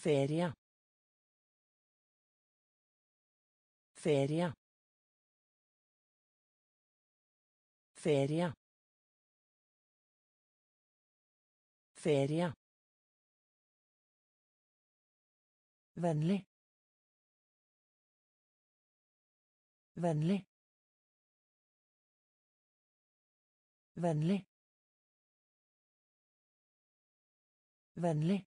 ferie, ferie, ferie, ferie, vennlig, vennlig, vennlig, vennlig,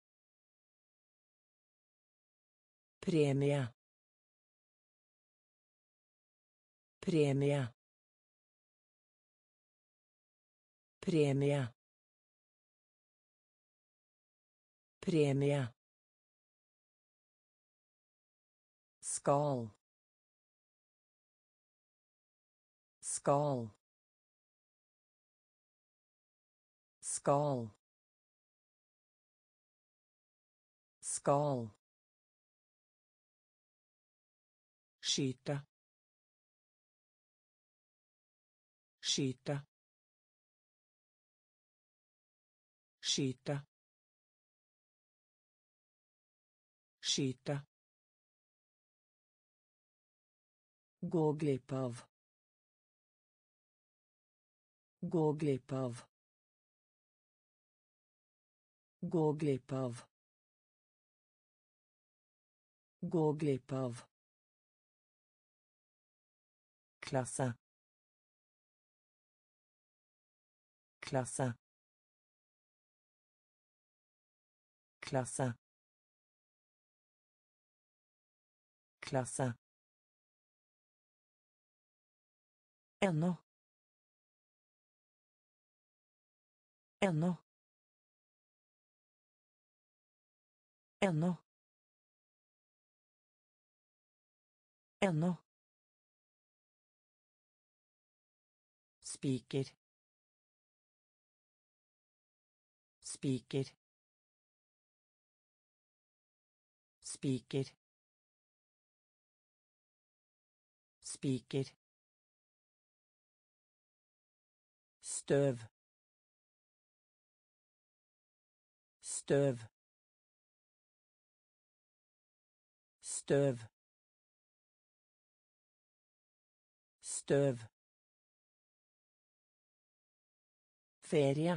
premie, premie, premie, premie, skal, skal, skal, skal, skyte, skyte, skyte, skyte, gå glipp av, gå glipp av, gå glipp av, gå glipp av, klasse, klasse, klasse, klasse, ennå, ennå, ennå, ennå, spiker, spiker, spiker, spiker, støv, støv, støv, støv, ferie,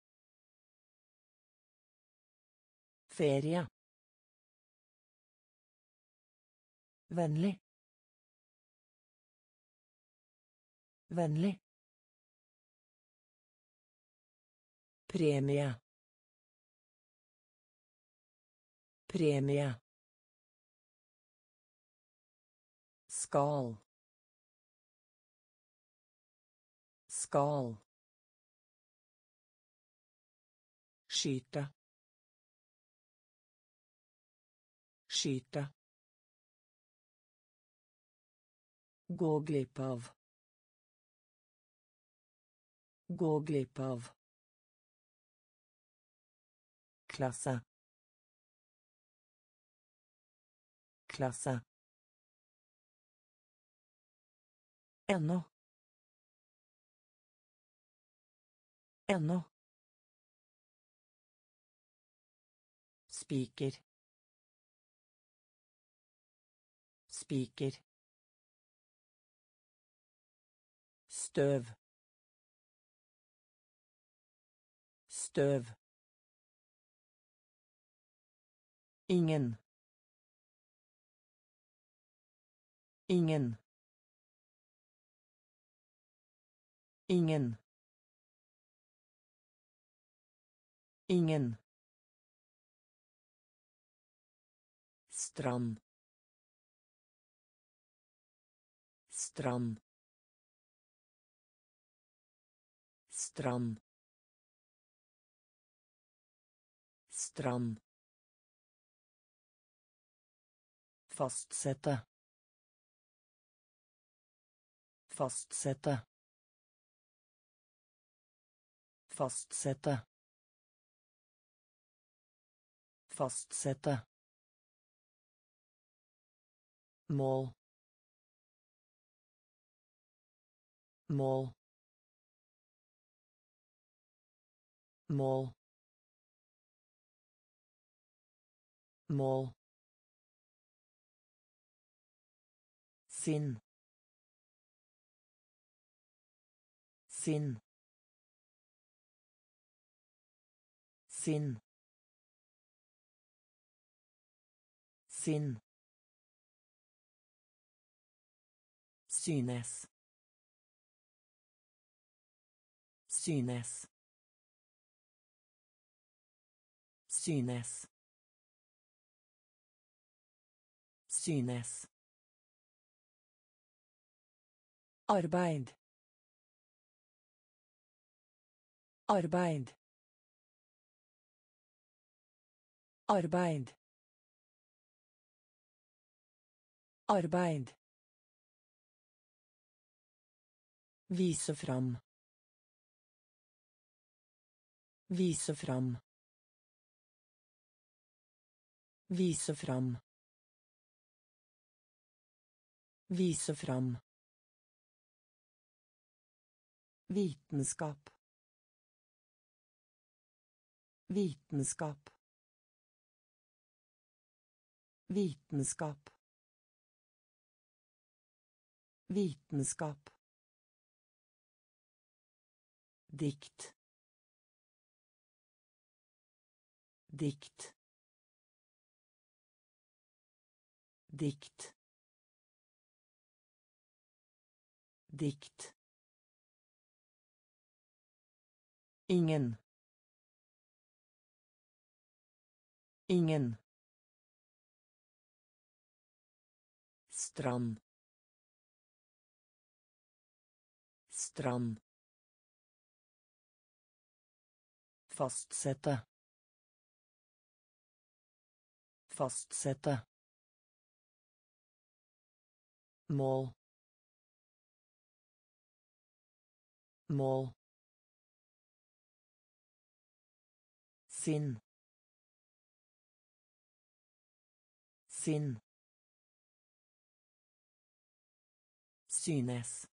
ferie, vennlig, vennlig, premie, premie, skal, skal, skyte, skyte, gå glipp av, gå glipp av, klasse, klasse, ennå, ennå, spiker, spiker, støv, støv, ingen, ingen, ingen, ingen, strand, strand, strand, strand, fastsette, fastsette, fastsette, fastsette, mål, mål, mål, mål, sinn, sinn, sinn, sinn, synes, synes, synes, synes, arbeid, arbeid, arbeid, arbeid, vise fram, vise fram, vise fram, vise fram, vitenskap, vitenskap, vitenskap, vitenskap, dikt, dikt, dikt, dikt, ingen, ingen, strand, strand, fastsette, fastsette, mål, mål, sinn, sinn, synes,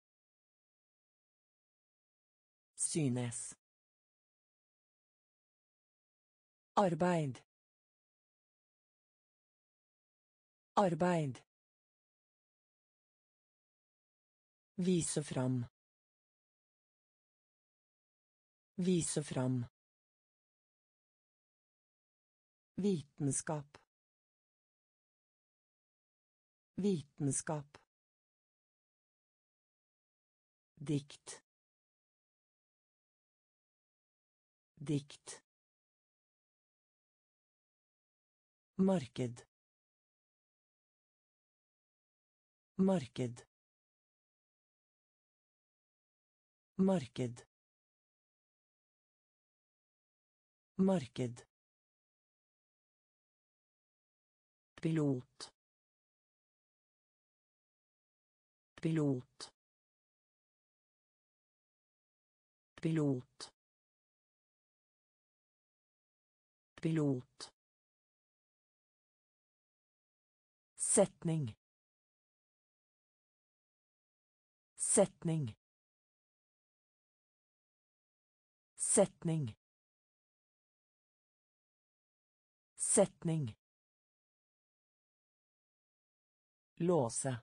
synes, arbeid, arbeid, vise fram, vise fram, vitenskap, vitenskap, dikt, dikt, marked, marked, marked, marked, pilot, pilot, pilot, pilot, setning, setning, setning, setning, låse,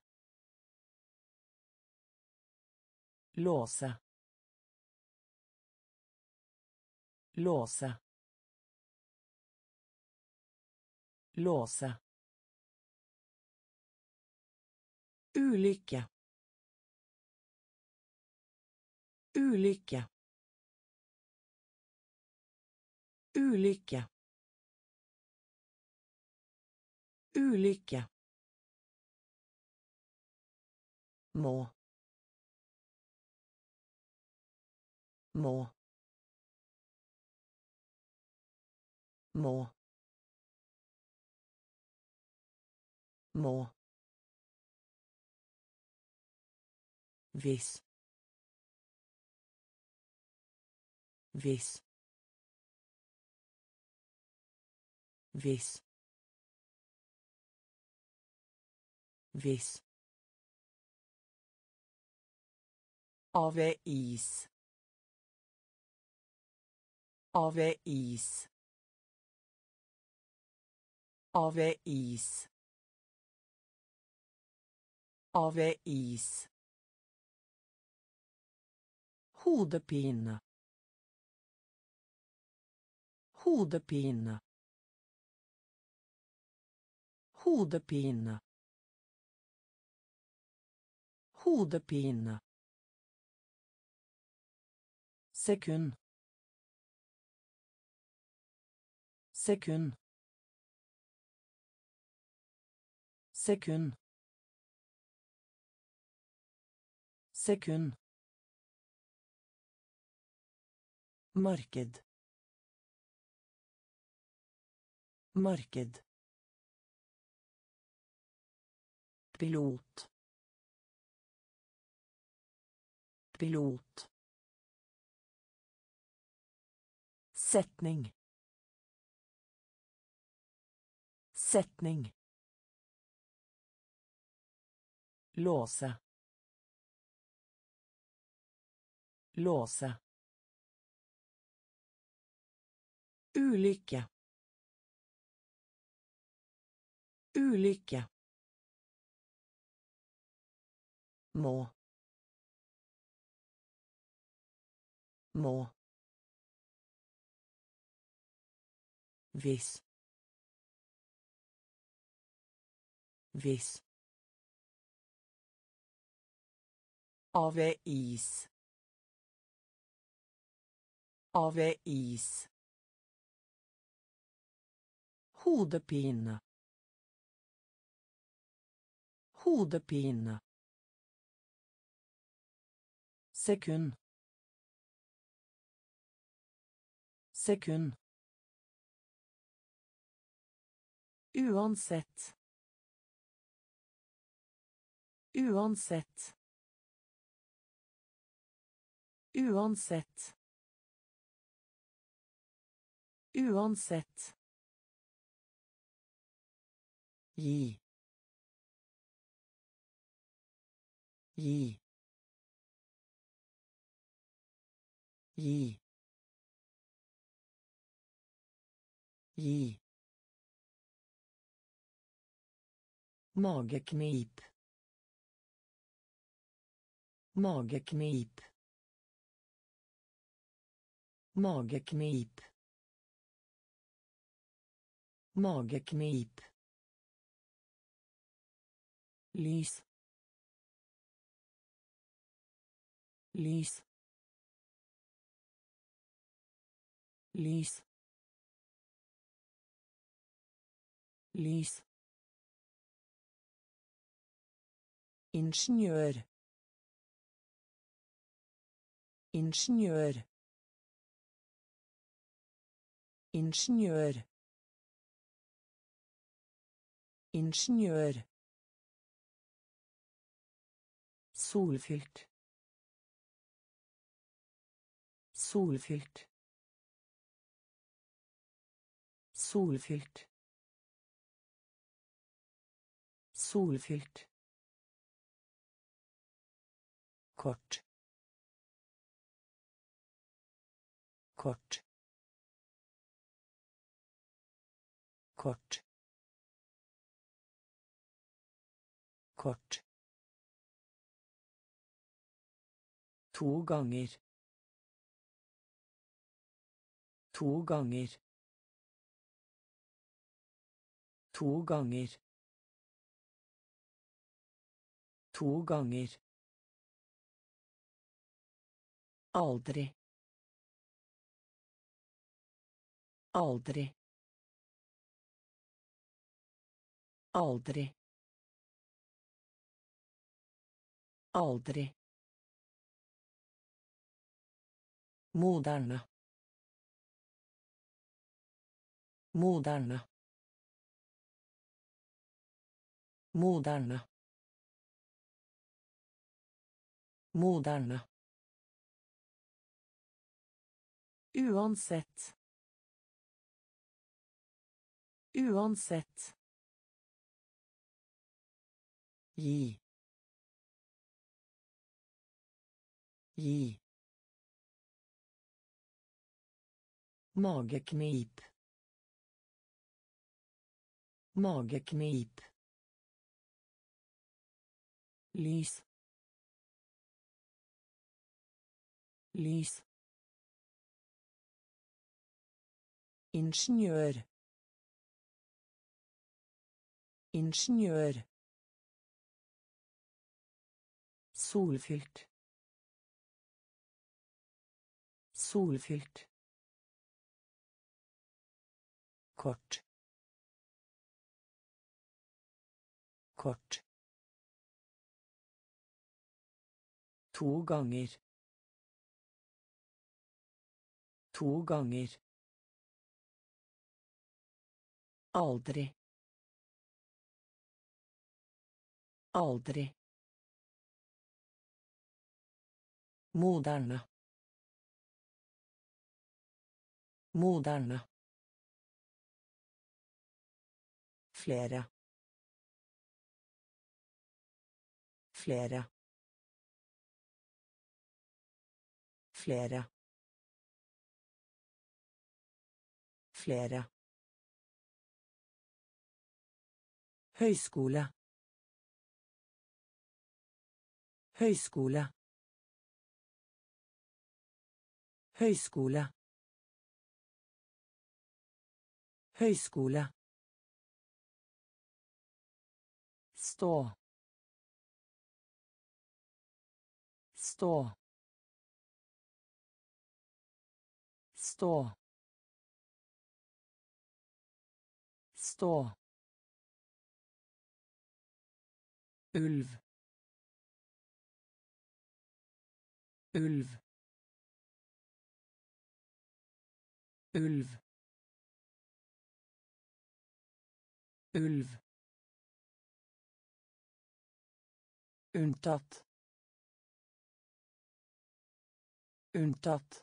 låse, låse, låse, ulykke, ulykke, ulykke, ulykke, må, må, må, må, hvis, hvis, hvis, hvis, avis, avis, Avis. Avis. Hodepine. Hodepine. Hodepine. Hodepine. Sekund. Sekund. Sekund. Sekund. Marked. Marked. Pilot. Pilot. Setning. Setning. Låse. Låse. Ulykke. Ulykke. Må. Må. Hvis. Hvis. Avis. Avis. Hodepine. Hodepine. Sekund. Sekund. Uansett. Uansett. Uansett. Uansett. Gi. Gi. Gi. Gi. Mageknip. Mageknip. Mageknip. Mageknip. Lys. Lys. Lys. Lys. Ingeniør. Ingeniør. Ingeniør. Ingeniør. Solfylt. Solfylt. Solfylt. Solfylt. Kort. Kort. Kort. Kort. 2 ganger. 2 ganger. 2 ganger. 2 ganger. Aldri. Aldri. Aldri. Aldri. Moderne. Moderne. Moderne. Moderne. Uansett. Uansett. Gi. Gi. Mageknip. Mageknip. Lys. Lys. Ingeniør. Ingeniør. Solfylt. Solfylt. Kort. Kort. To ganger. To ganger. Aldri. Aldri. Moderne. Moderne. Flere. Flere. Flere. Flere. Høyskole. Høyskole. Høyskole. Høyskole. Stå. Stå. Stå. Stå. Ulv. Ulv. Ulv. Ulv. Unntatt. Unntatt.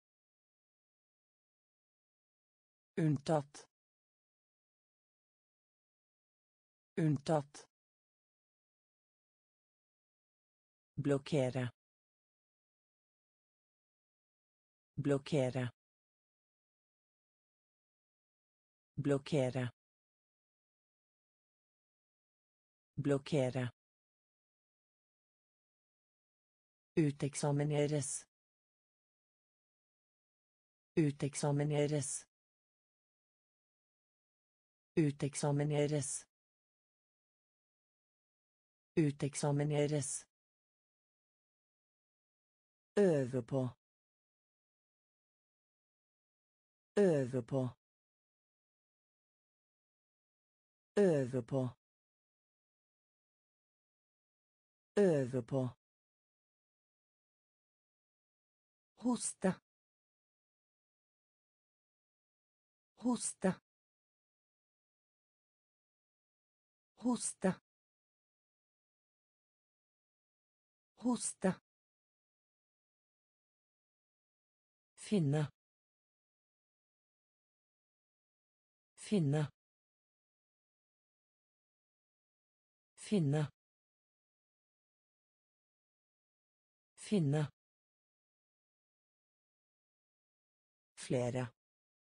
Unntatt. Unntatt. Blokkere. Blokkere. Blokkere. Blokkere. Uteksamineres. Uteksamineres. Uteksamineres. Uteksamineres. Øve på. Øve på. Øve på. Øve på. Hoste. Hoste. Hoste. Hoste. Finne. Finne. Finne. Finne. Flere.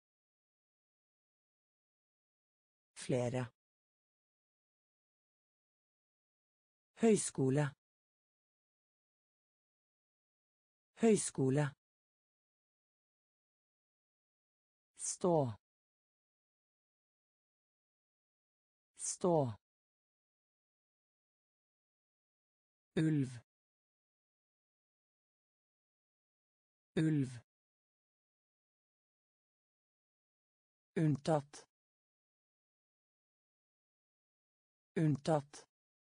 Flere. Høyskole. Høyskole. Stå. Stå. Ulv. Ulv. Unntatt. Unntatt.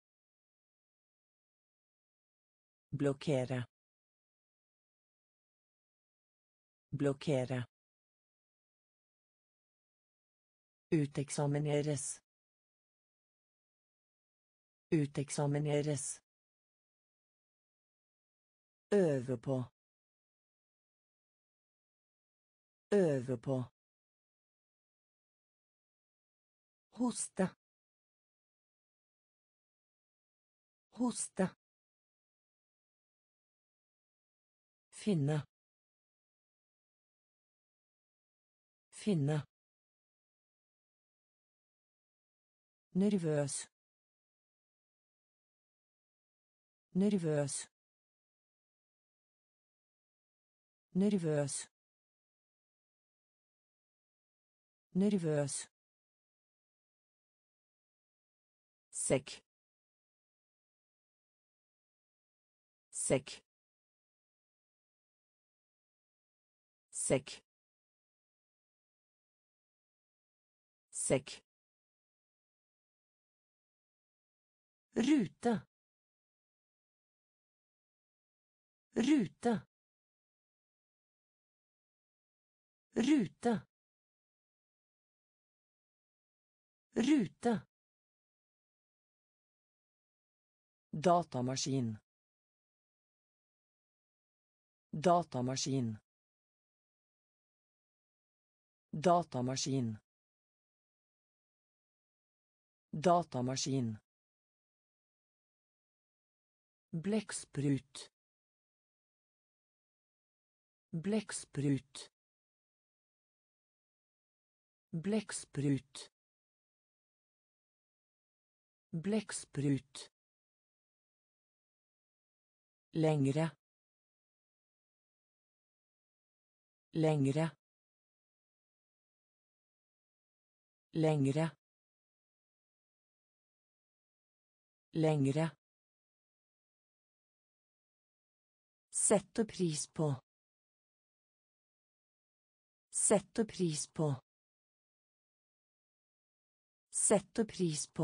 Blokkere. Blokkere. Uteksamineres. Uteksamineres. Øve på. Øve på. Hoste. Hoste. Finne. Finne. nervøs, nervøs, nervøs, nervøs, sekk, sekk, sekk, sekk, rute, rute, rute, rute, datamaskin, datamaskin, datamaskin, datamaskin, blekksprut, blekksprut, blekksprut, blekksprut, längre, längre, längre, längre, sette pris på, sette pris på, sette pris på,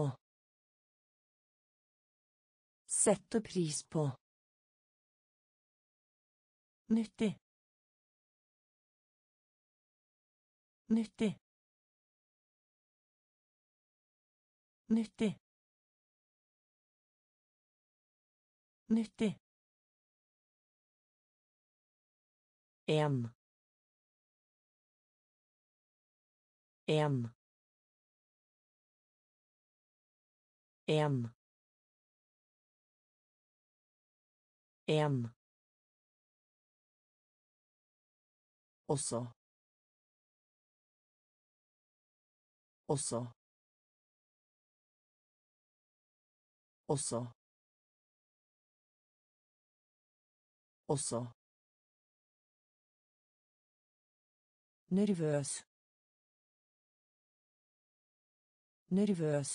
sette pris på, nyttig, nyttig, nyttig, nyttig, en, en, en, en, også, også, også, også, nervøs, nervøs,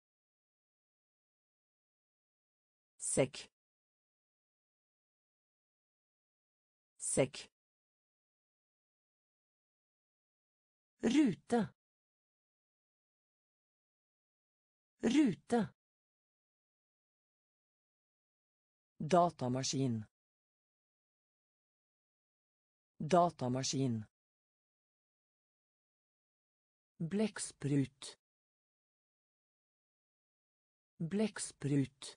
sekk, sekk, rute, rute, datamaskin, datamaskin, blekksprut, blekksprut,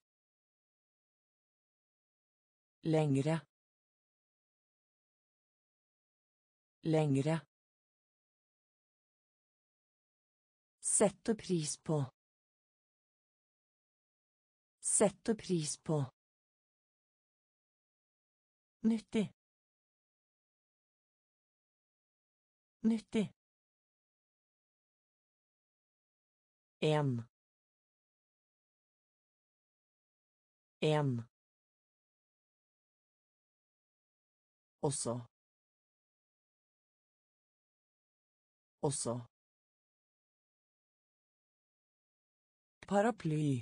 längre, längre, sette pris på, sette pris på, nyttig, nyttig, en, en, også, også, paraply,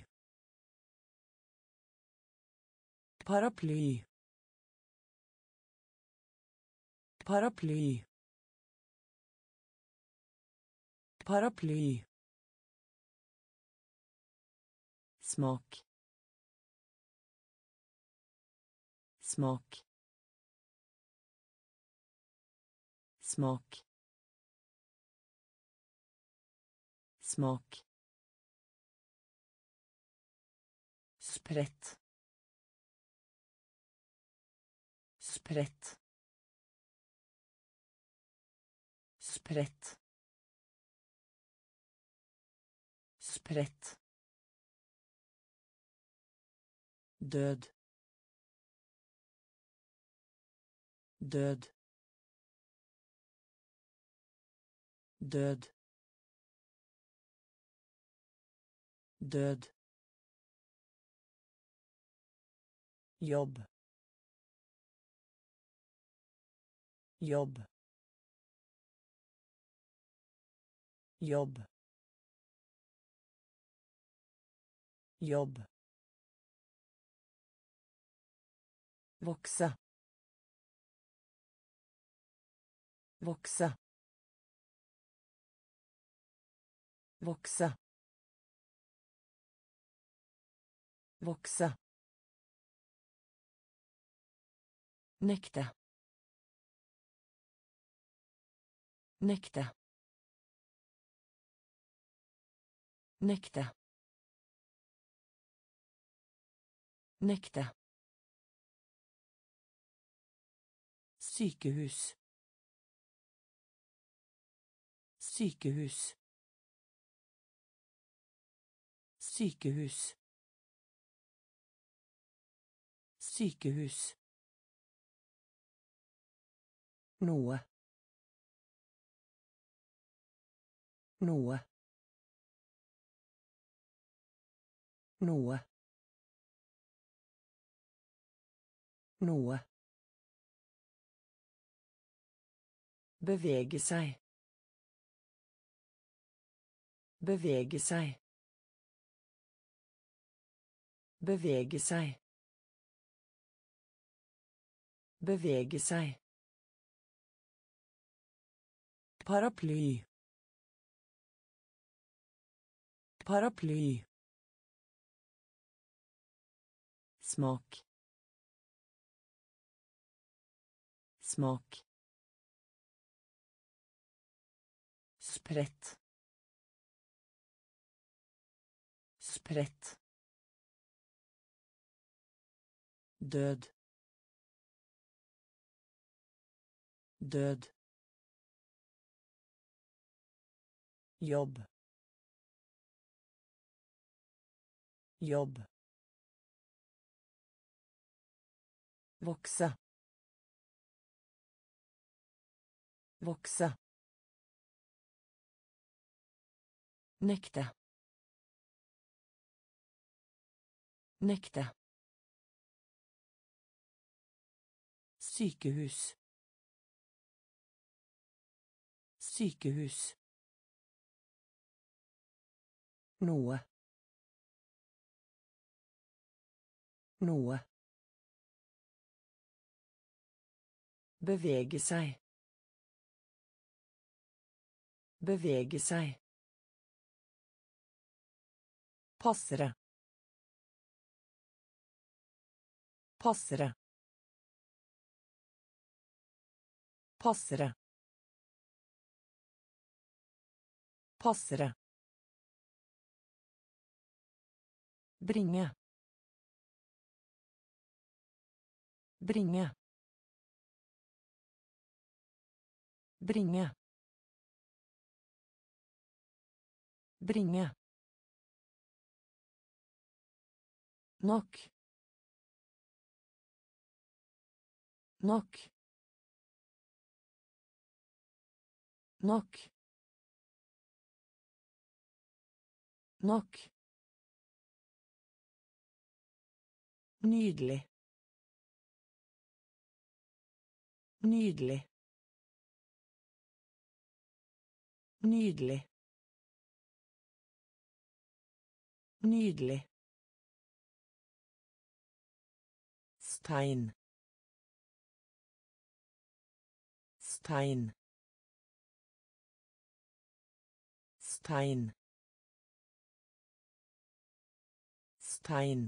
paraply, paraply, paraply, smak, smak, smak, smak, spredt, spredt, spredt, spredt, død, død, død, død, jobb, jobb, jobb, jobb, vokse, vokse, vokse, vokse, nekte, nekte, nekte, nekte, sykehus, sykehus, sykehus, sykehus, noe, noe, noe, noe, bevege seg, bevege seg, bevege seg, bevege seg, paraply, paraply, smak, smak, spredt, spredt, død, død, jobb, jobb, vokse, vokse, nekte, nekte, sykehus, sykehus, noe, noe, bevege seg, bevege seg, passere, passere, passere, passere, bringe, bringe, bringe, bringe, nok, nok, nok, nok, nydelig, nydelig, nydelig, nydelig, stein, stein, stein, stein,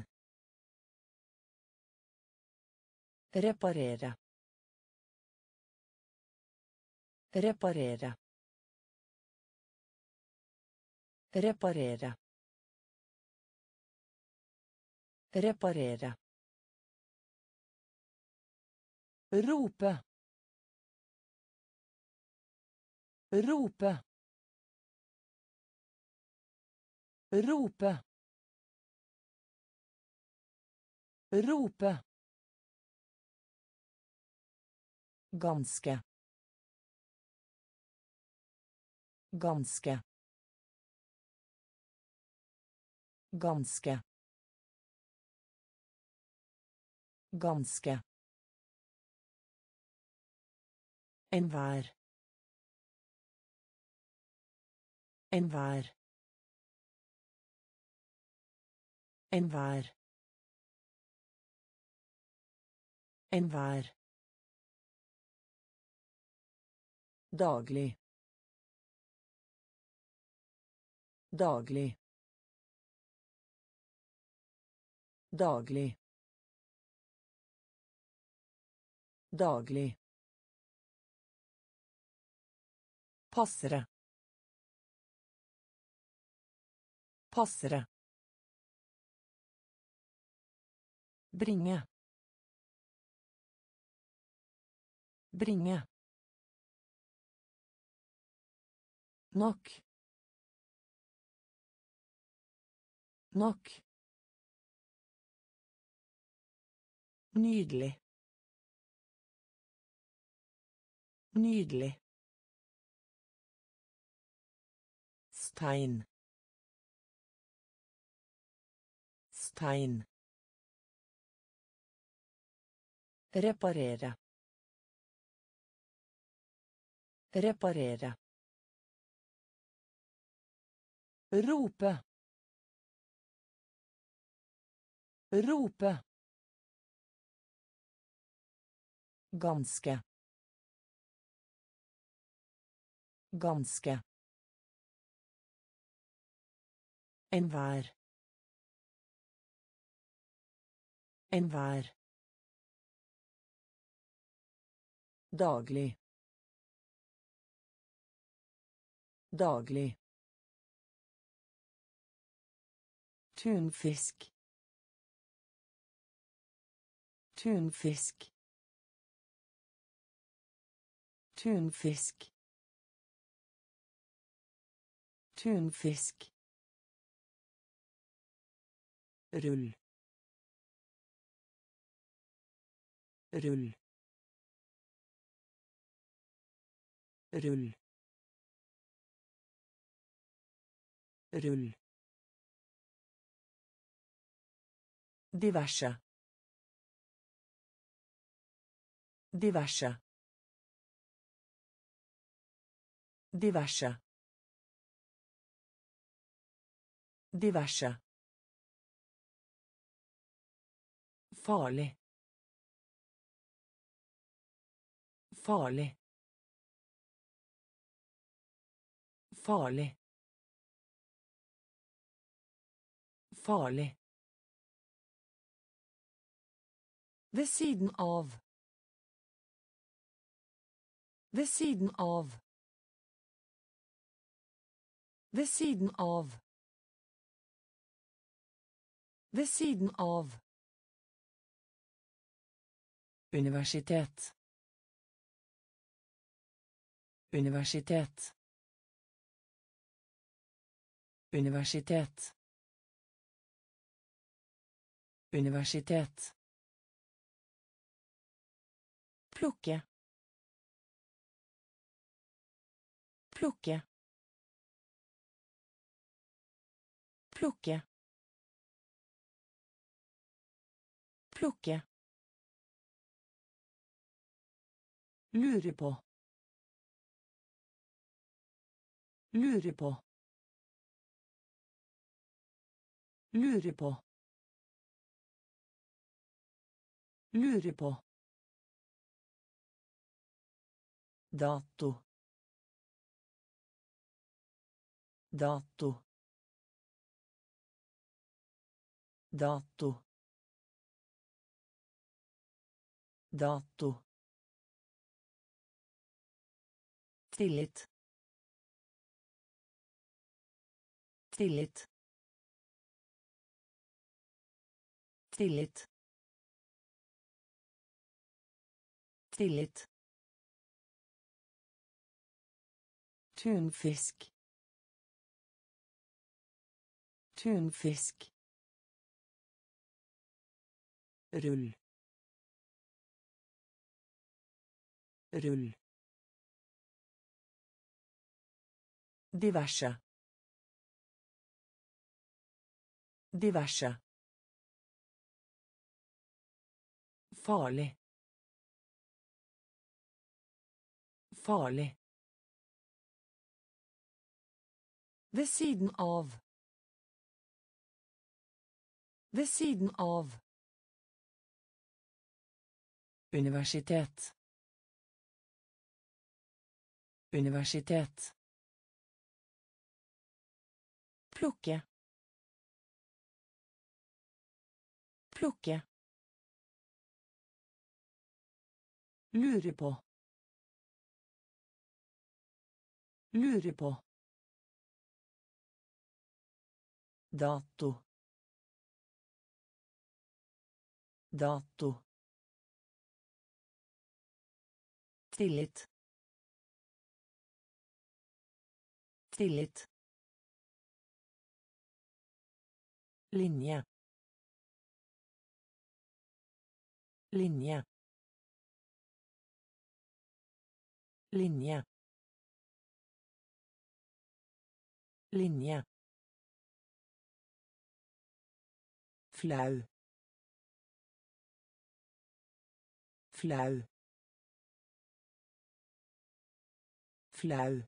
reparere, reparere, reparere, reparere, rope, rope, rope, rope, ganske, ganske, Ganske. Ganske. Enhver. Enhver. Enhver. Enhver. Daglig. Daglig. Daglig. Daglig. Passere. Passere. Bringe. Bringe. Nok. Nok. Nydelig. Nydelig. Stein. Stein. Reparere. Reparere. Rope. Rope. Ganske. Ganske. Enhver. Enhver. Daglig. Daglig. Tunfisk. Tunfisk. Tunfisk. Tunfisk. Rull. Rull. Rull. Rull. Diverse. Diverse. Diverse. Diverse. Farlig. Farlig. Farlig. Farlig. Ved siden av. Ved siden av. Ved siden av. Ved siden av. Universitet. Universitet. Universitet. Universitet. Plukke. Plukke. Plukke. Plukke. Lure på. Lure på. Lure på. Lure på. Dato. Dato. Dato. Dato. Tillit. Tillit. Tillit. Tillit. Tunfisk. Tunfisk. Rull. Rull. Diverse. Diverse. Farlig. Farlig. Ved siden av. Ved siden av. Universitet. Universitet. Plukke. Plukke. Lure på. Lure på. Dato. Dato. Tillit. Tillit. Linje. Linje. Linje. Linje. Flau. Flau. Flau.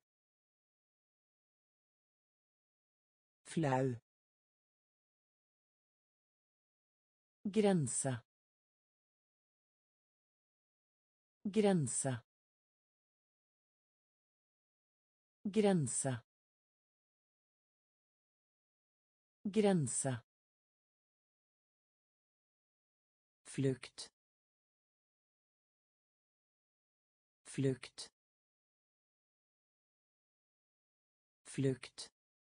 Flau. Grense. Grense. Grense. Grense. Flukt. Flukt. Flukt.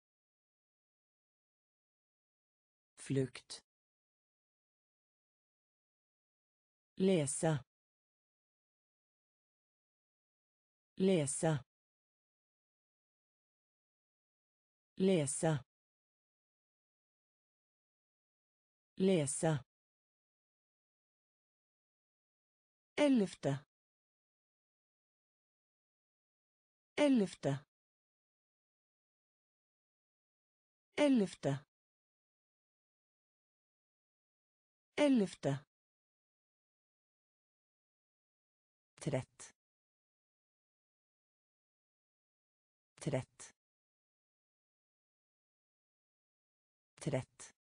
Flukt. Lese. Lese. Lese. Lese. Ellevte. Ellevte. Ellevte. Ellevte. Trett. Trett. Trett.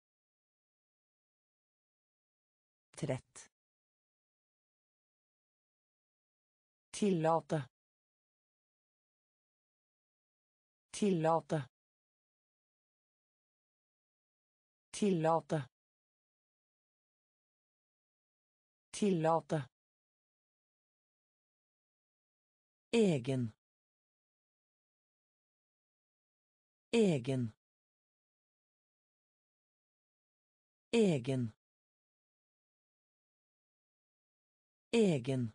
Trett. Tillate. Tillate. Tillate. Tillate. Egen. Egen. Egen. Egen.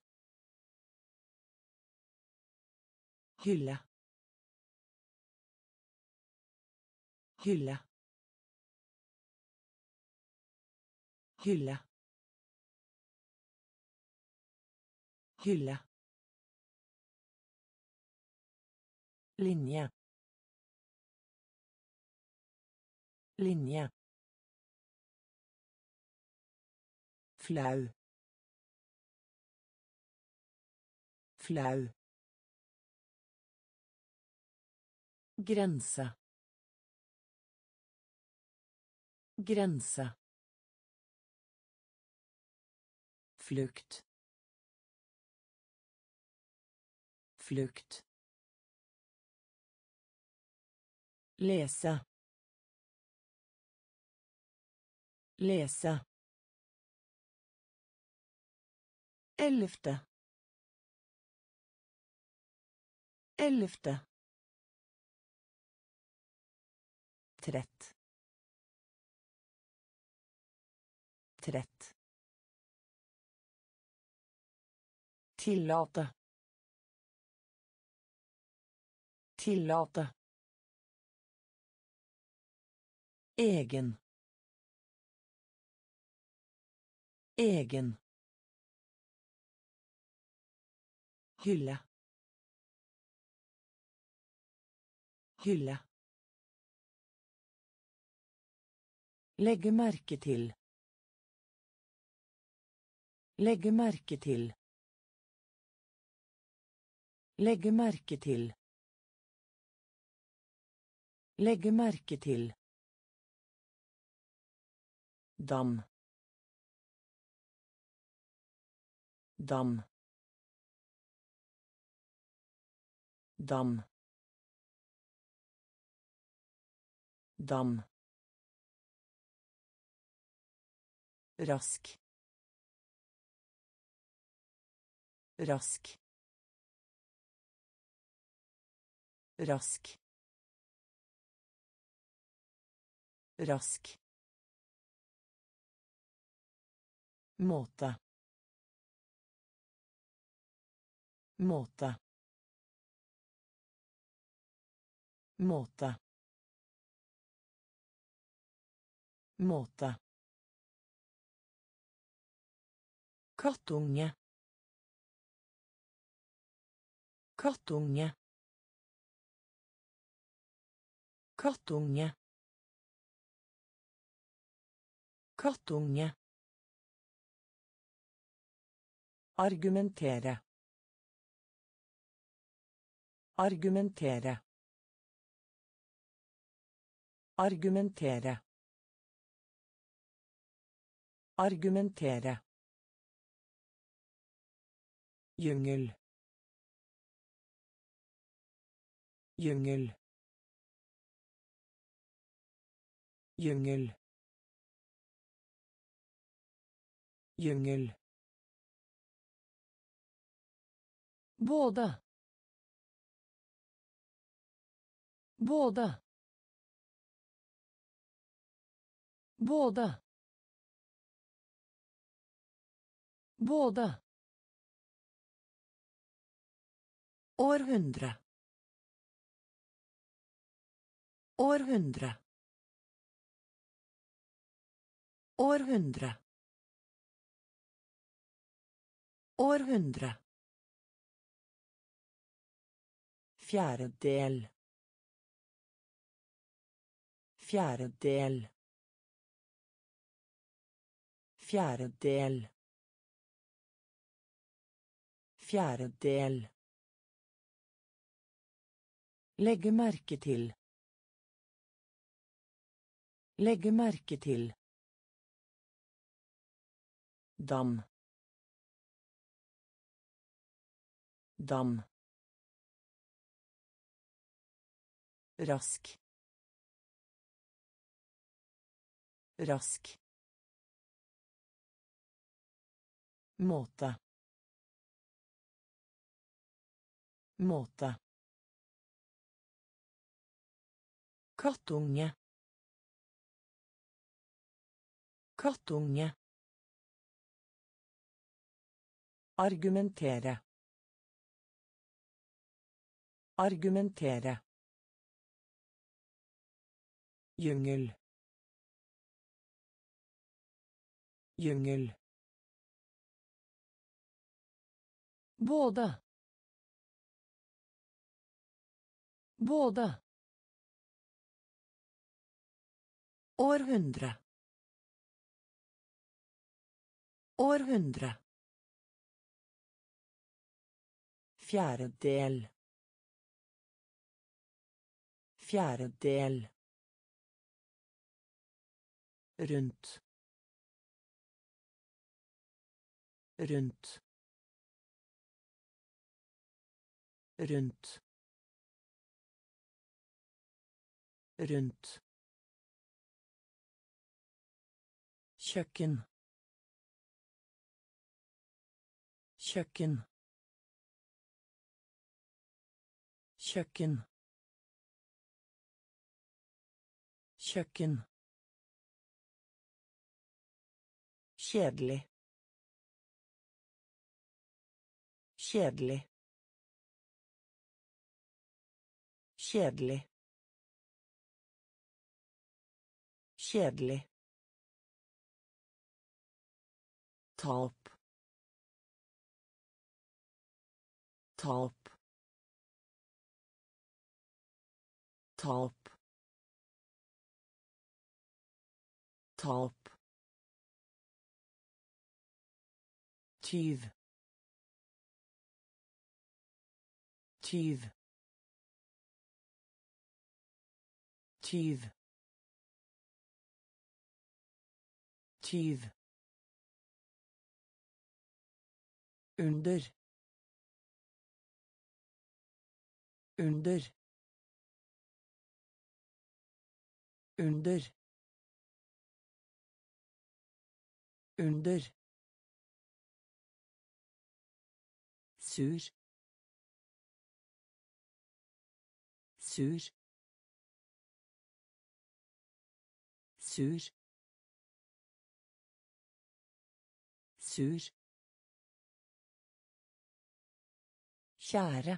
Hylle. Hylle. Hylle. Hylle. Linje. Linje. Flau. Flau. Grense. Grense. Flukt. Flukt. Lese. Lese. Ellevte. Ellevte. Trett. Trett. Tillate. Tillate. Egen. Egen. Hylle. Hylle. Legge merke til. Legge merke til. Legge merke til. Legge merke til. Dam. Dam. Dam. Dam. Rask. Rask. Rask. Rask. Måte. Måte. Måte. Måte. Kattunge. Kattunge. Kattunge. Kattunge. Argumentere. Argumentere. Argumentere. Argumentere. Jungel. Jungel. Jungel. Jungel. Både. Både. Både. Både. Århundre. Århundre. Århundre. Århundre. Fjerdedel. Fjerdedel. Fjerdedel. Fjerdedel. Legge merke til. Legge merke til. Dam. Dam. Rask. Rask. Måte. Måte. Kattunge. Kattunge. Argumentere. Argumentere. Jungel. Jungel. Både. Både. Århundre. Århundre. Fjerdedel. Fjerdedel. Rundt. Rundt. Rundt. Rundt. Kjøkken. Kjøkken. Kjøkken. Kjøkken. Kjedelig. Kjedelig. Kjedelig. Kjedelig. Tap. Tap. Tap. tap, tyv, tyv, tyv, tyv, under, under, under, under, sur, sur, sur, sur, kjære,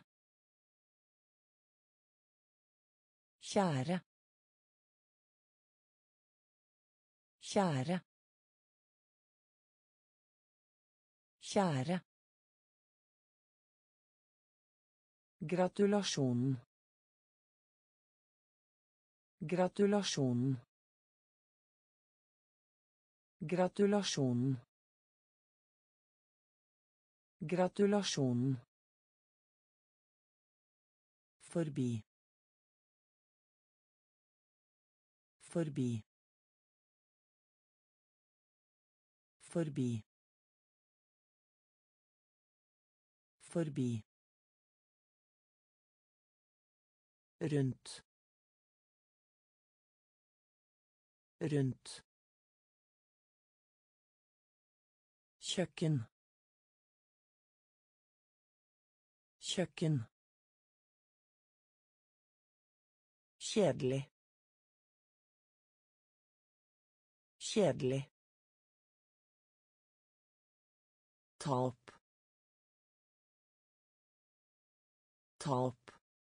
kjære, kjære, kjære, gratulasjonen, gratulasjonen, gratulasjonen, gratulasjonen, forbi, forbi, forbi, forbi, rundt, rundt, kjøkken, kjøkken, kjedelig, kjedelig, tap, tap,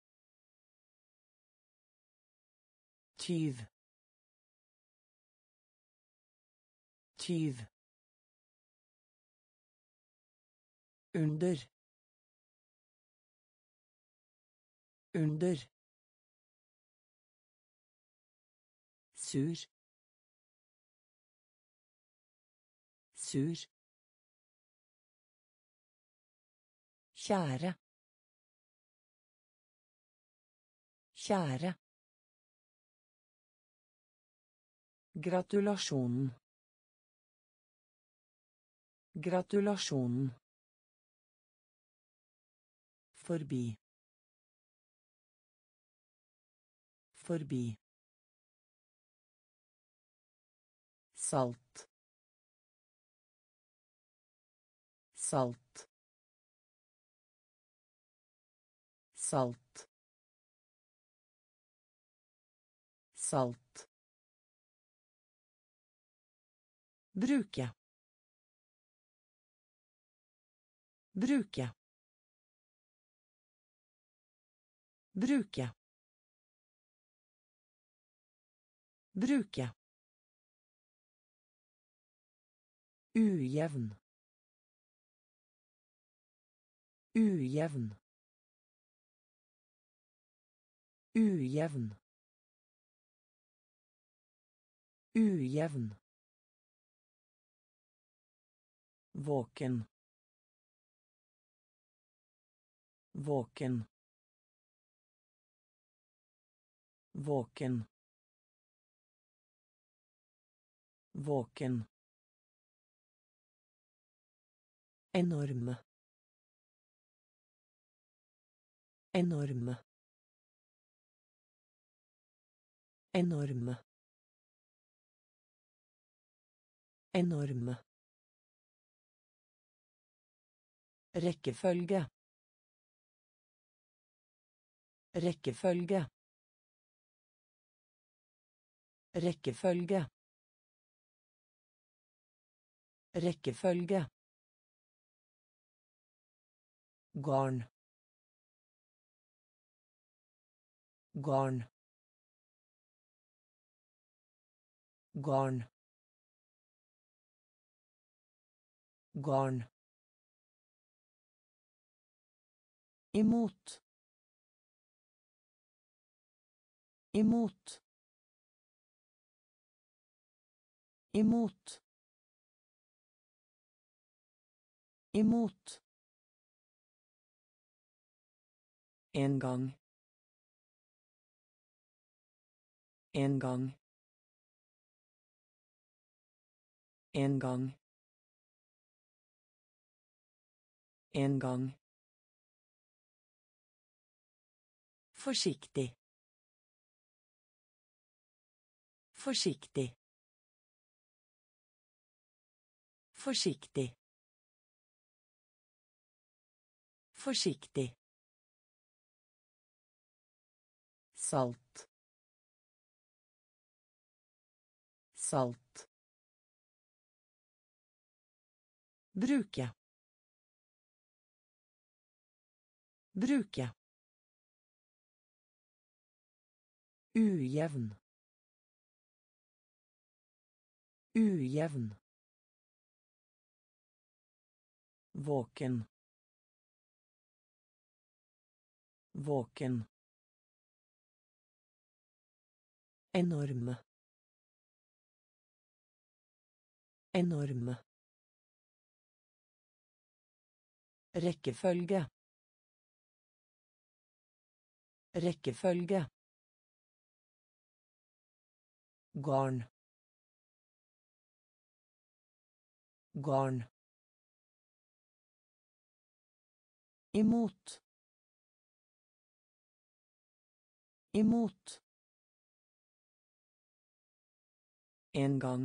tyv, tyv, under, under, sur, sur, kjære, kjære, gratulasjonen, gratulasjonen, forbi, forbi, salt, salt, salt, salt, bruke, bruke, bruke, bruke, ujevn, ujevn, ujevn, ujevn, våken, våken, våken, våken, enorme, enorme, enorme, enorme, rekkefølge, rekkefølge, rekkefølge, rekkefølge, garn, garn, garn, garn, imot, imot, emot, emot, en gang, en gang, en gang, en gang, forsiktig, forsiktig, forsiktig, forsiktig, salt, salt, bruke, bruke, ujevn, ujevn, våken, våken, enorme, enorme, rekkefølge, rekkefølge, garn, garn, emot, emot, en gang,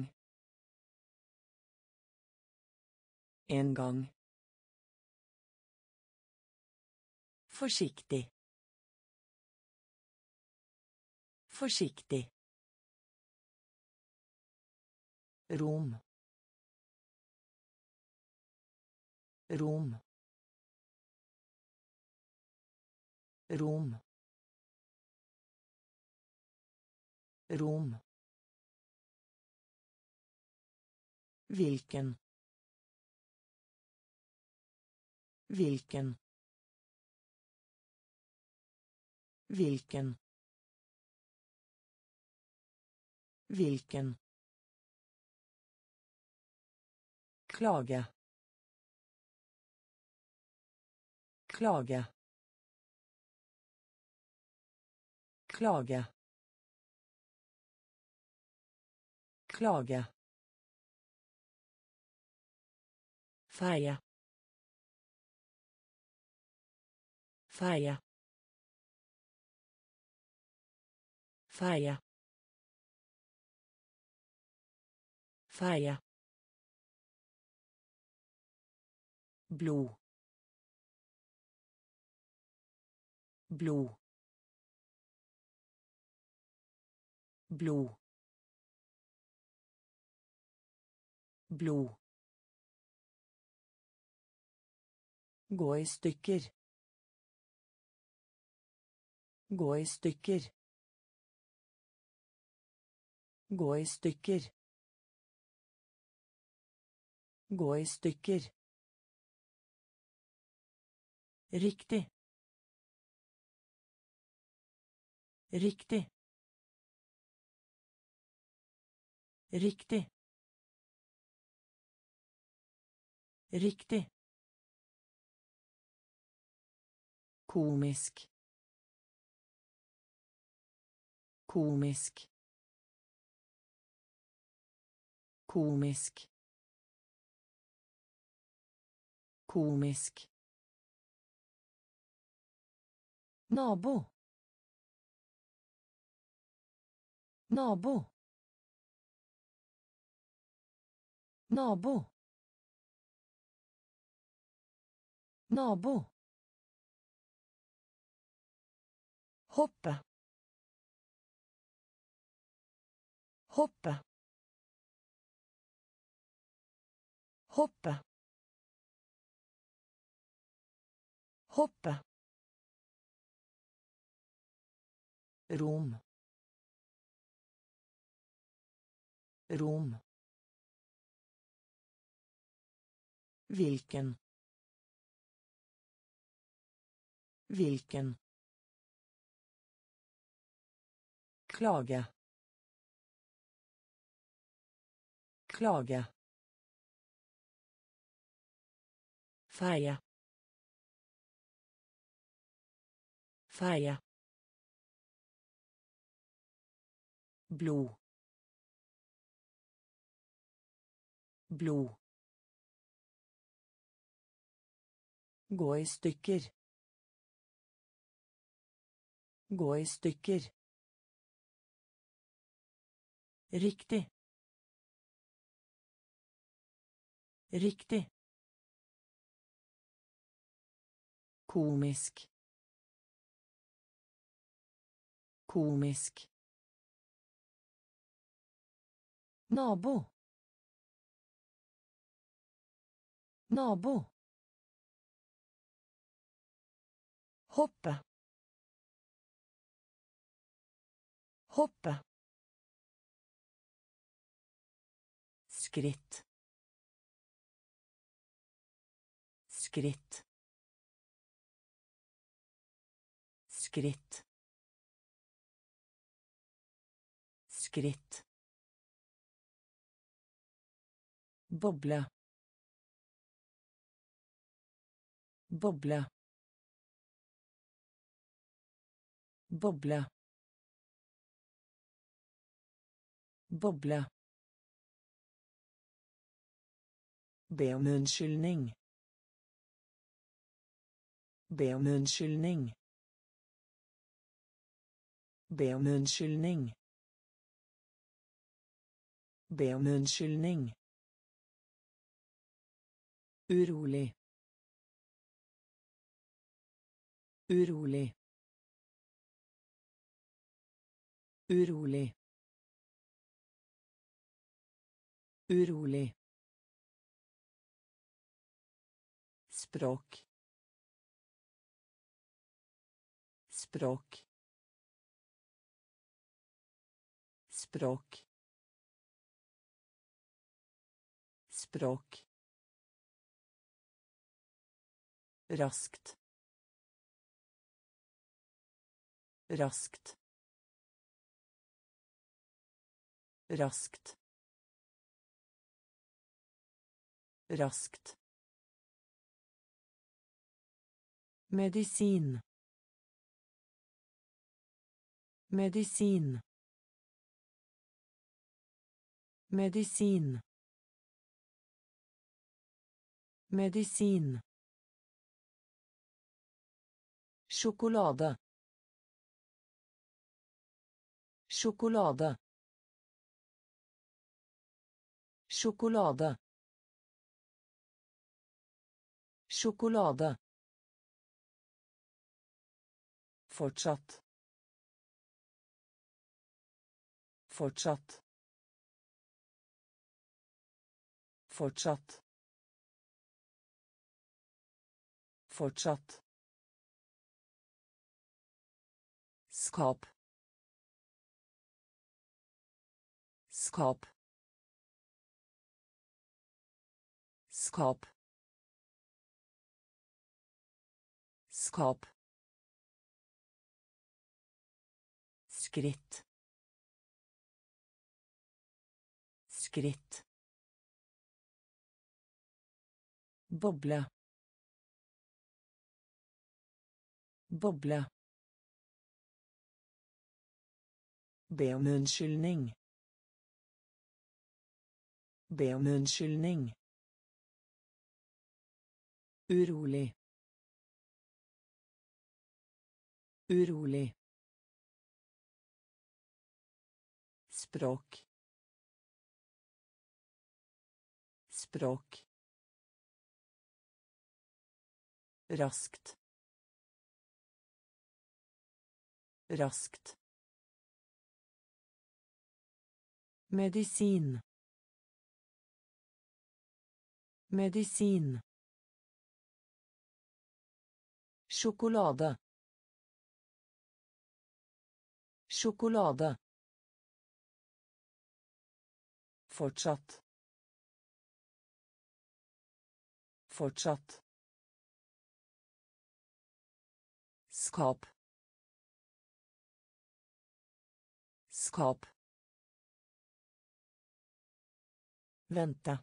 en gang, forsiktig, forsiktig, rom, rom, rom, rom, hvilken, hvilken, hvilken, hvilken, klage, klage, klage, klage, feie, feie, feie, feie, blod, blod, blod, blod, gå i stykker, gå i stykker, gå i stykker, gå i stykker, riktig, riktig, riktig, riktig, komisk, komisk, komisk, komisk, nabo, nabo, nabo, nabo, hoppe, hoppe, hoppe, hoppe, rom, rom, hvilken, hvilken, klage, Klage. Feie. Feie. Blod. Blod. Gå i stykker. Gå i stykker. Riktig. Riktig. Komisk. Komisk. Nabo. Nabo. Hoppe. Hoppe. Skritt. Skritt. Skritt. Skritt. Boble. Boble. Boble. Boble. Be om unnskyldning. Be om unnskyldning. Be om unnskyldning. Be om unnskyldning. Urolig. Urolig. Urolig. Urolig. Språk. Språk. Språk. Språk. Raskt. Raskt. Raskt. Raskt. Medisin. Medisin. Medisin. Medisin. Sjokolade. Sjokolade. Sjokolade. Sjokolade. Fortsatt. Fortsatt. Fortsatt. Fortsatt. Skap. Skap. Skap. Skap. Skritt. Skritt. Boble. Boble. Be om unnskyldning. Be om unnskyldning. Urolig. Urolig. Språk. Språk. Raskt. Raskt. Medisin. Medisin. Sjokolade. Sjokolade. Fortsatt. Fortsatt. Skap. Skap. Vänta.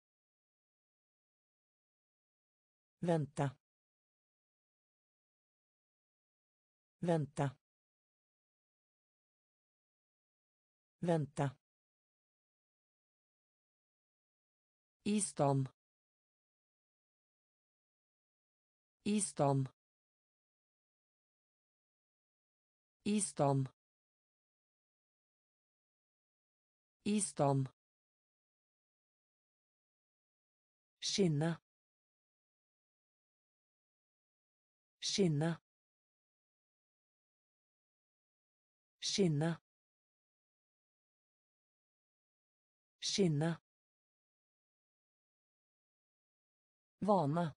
Vänta. Vänta. Vänta. Isdom. Isdom. Isdom. Isdom. Skinne. Skinne. Skinne. Skinne. Vane.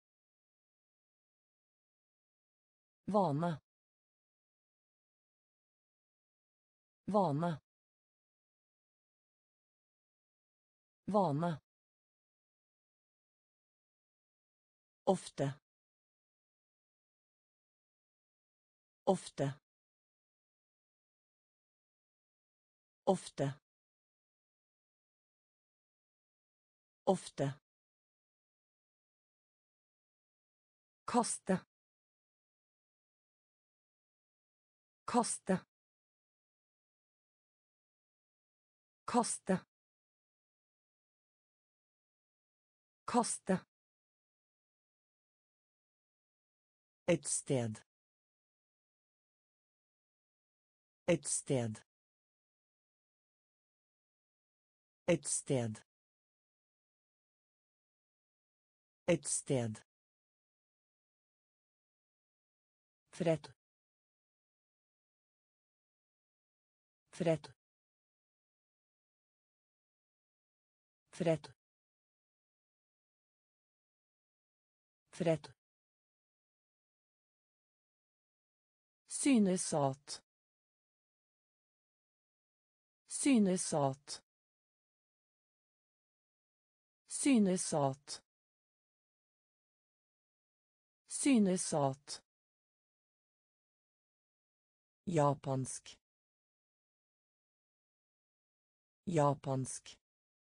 Vane. Vane. Vane. Ofte. Ofte. Ofte. Ofte. Kaste. Kaste. Kaste. Kaste. Et sted. Et sted. Et sted. Et sted. Fred. Fred. Fred. Fred. Synes at. Synes at. Synes at. Synes at. Japansk. Japansk.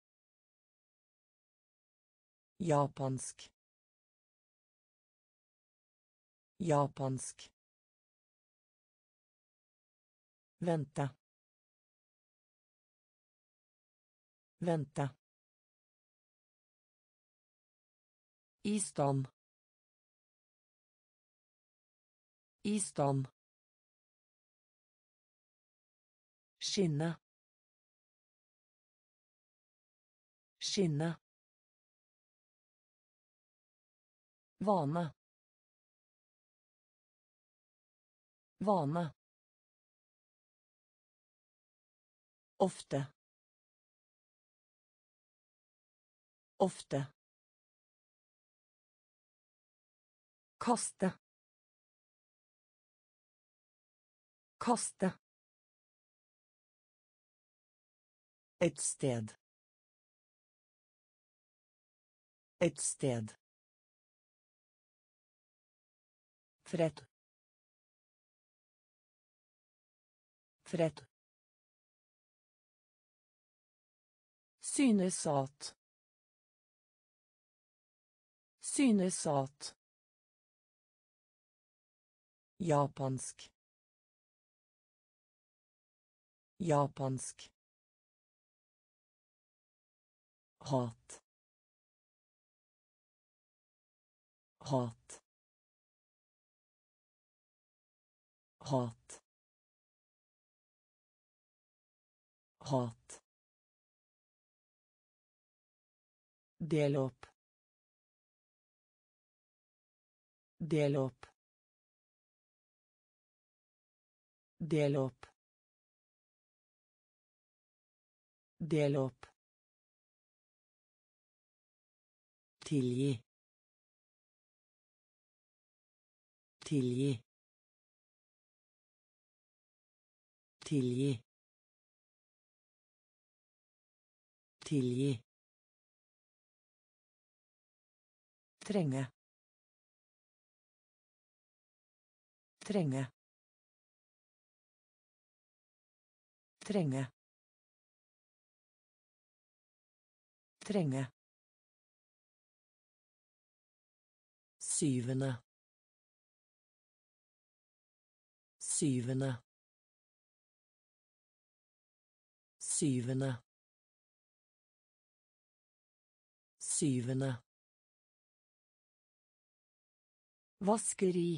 Japansk. Japansk. Vänta. Vänta. Isdom. Isdom. Skinne. Skinne. Vane. Vane. Ofte. Ofte. Kaste. Kaste. Et sted. Et sted. Fred. Fred. Synes at. Synes at. Japansk. Japansk. Hat. Hat. Hat. Hat. Del opp. Del opp. Del opp. Del opp. Tilgi. Tilgi. Tilgi. Tilgi. Trenge. Trenge. Trenge. Trenge. Syvende. Syvende. Syvende. Syvende. Vaskeri.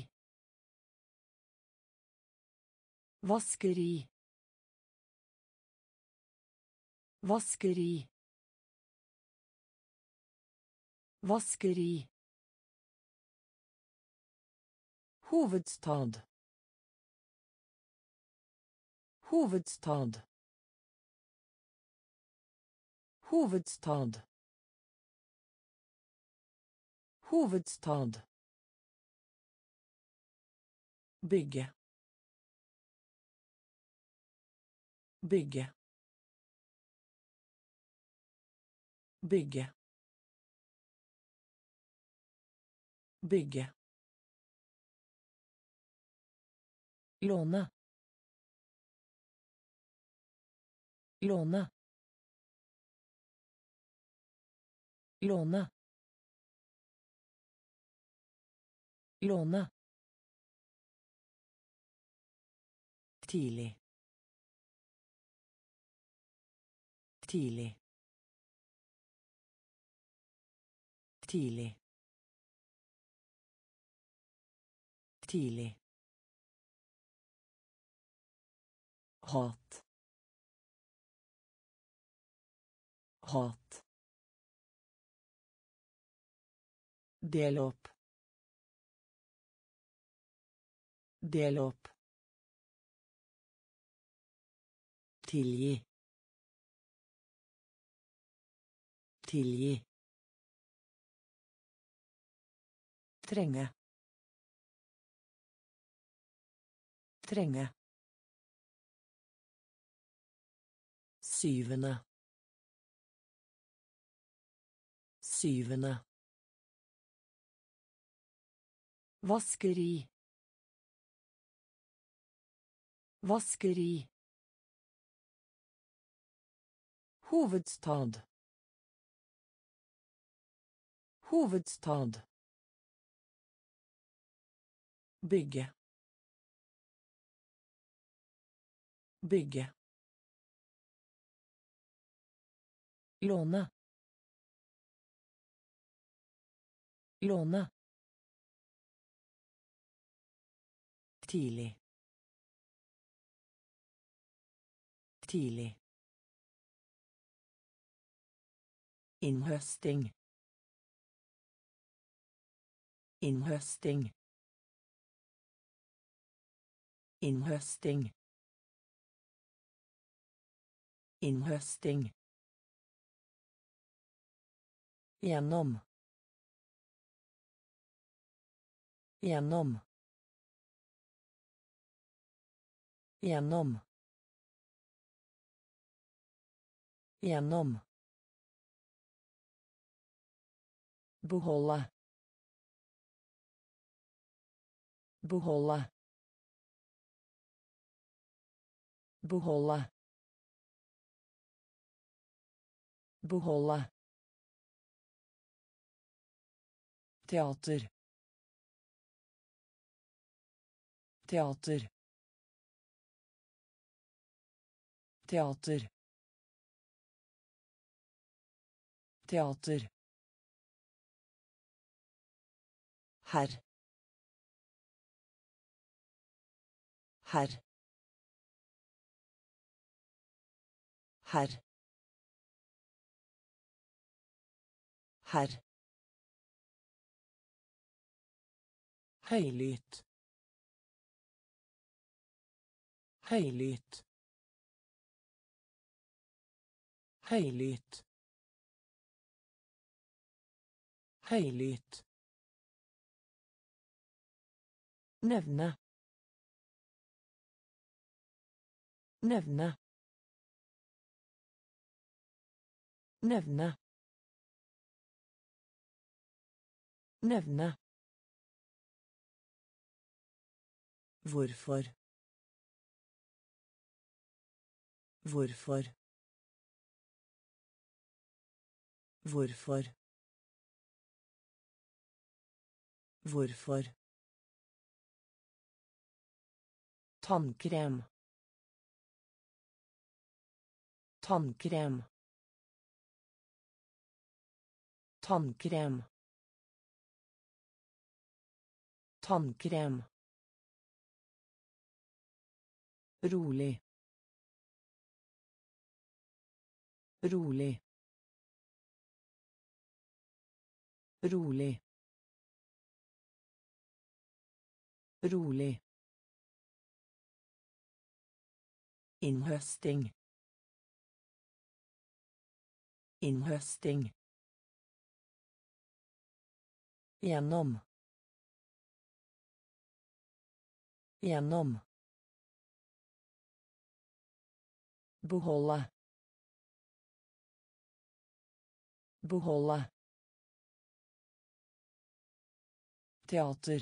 Vaskeri. Vaskeri. Vaskeri. Hovedstad. Hovedstad. Hovedstad. Hovedstad. Bygge. Bygge. Bygge. Bygge. Låne. Låne. Låne. Låne. Tidlig. Tidlig. Tidlig. Tidlig. Hat. Hat. Del opp. Del opp. Tilgi. Tilgi. Trenge. Trenge. Syvende. Syvende. Vaskeri. Vaskeri. Hovedstad. Hovedstad. Bygge. Bygge. Låne. Låne. Tidlig. Tidlig. Innhøsting. Innhøsting. Innhøsting. Innhøsting. Gjennom. Gjennom. Gjennom. Gjennom. Beholde. Beholde. Beholde. Beholde. Teater. Teater. Teater. Teater. Herr. Herr. Herr. Herr. Høylytt. Høylytt. Høylytt. Høylytt. Nevne. Nevne. Nevne. Nevne. Hvorfor. Hvorfor. Hvorfor. Hvorfor. Tannkrem. Tannkrem. Tannkrem. Tannkrem. Rolig. Rolig. Rolig. Rolig. Innhøsting. Innhøsting. Gjennom. Gjennom. Beholde. Beholde. Teater.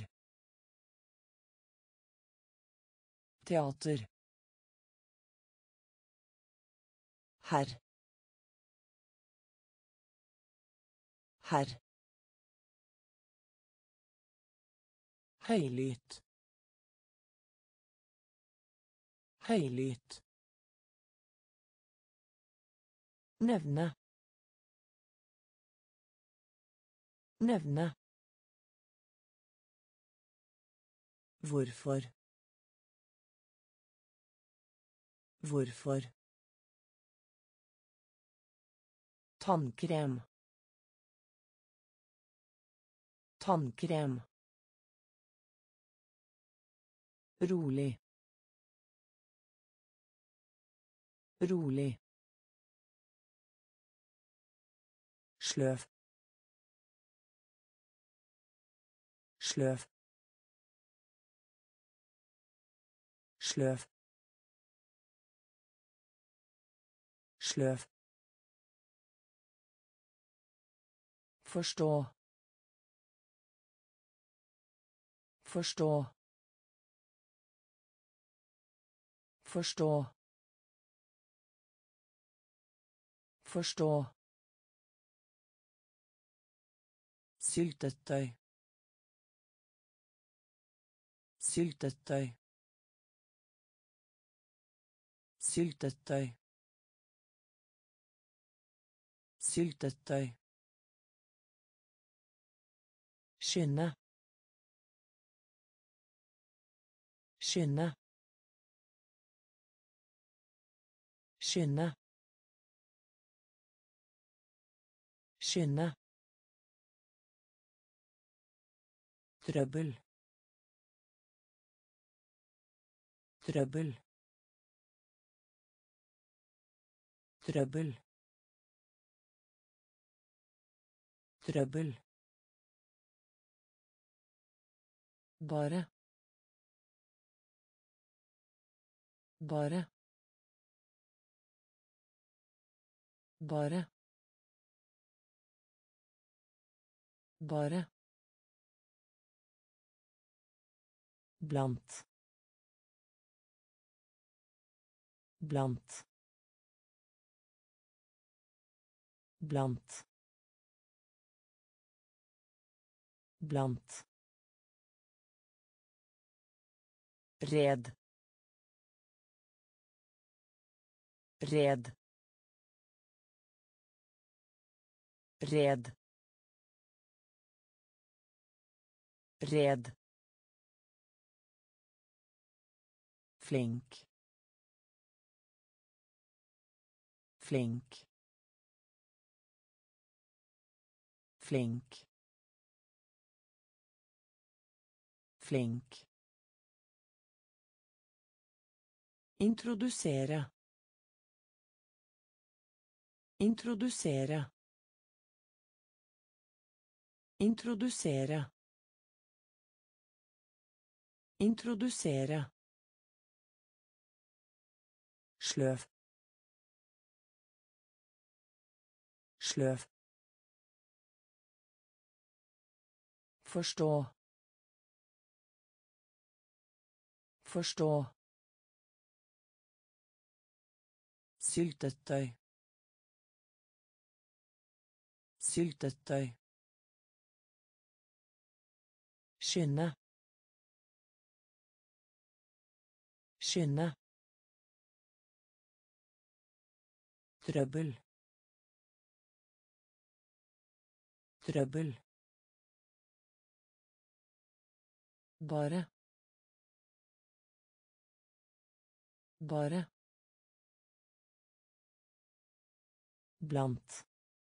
Teater. Herr. Herr. Høylytt. Høylytt. Nevne. Nevne. Hvorfor. Hvorfor. Tannkrem. Tannkrem. Rolig. Rolig. Sløv. Sløv. Sløv. Sløv. Forstå. Forstå. Forstå. Forstå. Syltetøy. Syltetøy. Syltetøy. Syltetøy. Skynde. Skynde. Skynde. Skynde. Trøbbel. Trøbbel. Trøbbel. Trøbbel. Bare. Bare. Bare. Bare. Blant. Blant. Blant. Blant. Red. Red. Red. Red. Flink. Flink. Flink. Flink. Introdusere. Introdusere. Introdusere. Introdusere. Sløv. Sløv. Forstå. Forstå. Syltetøy. Syltetøy. Skynde. Skynde. Trøbbel. Trøbbel. Bare. Bare. Blant.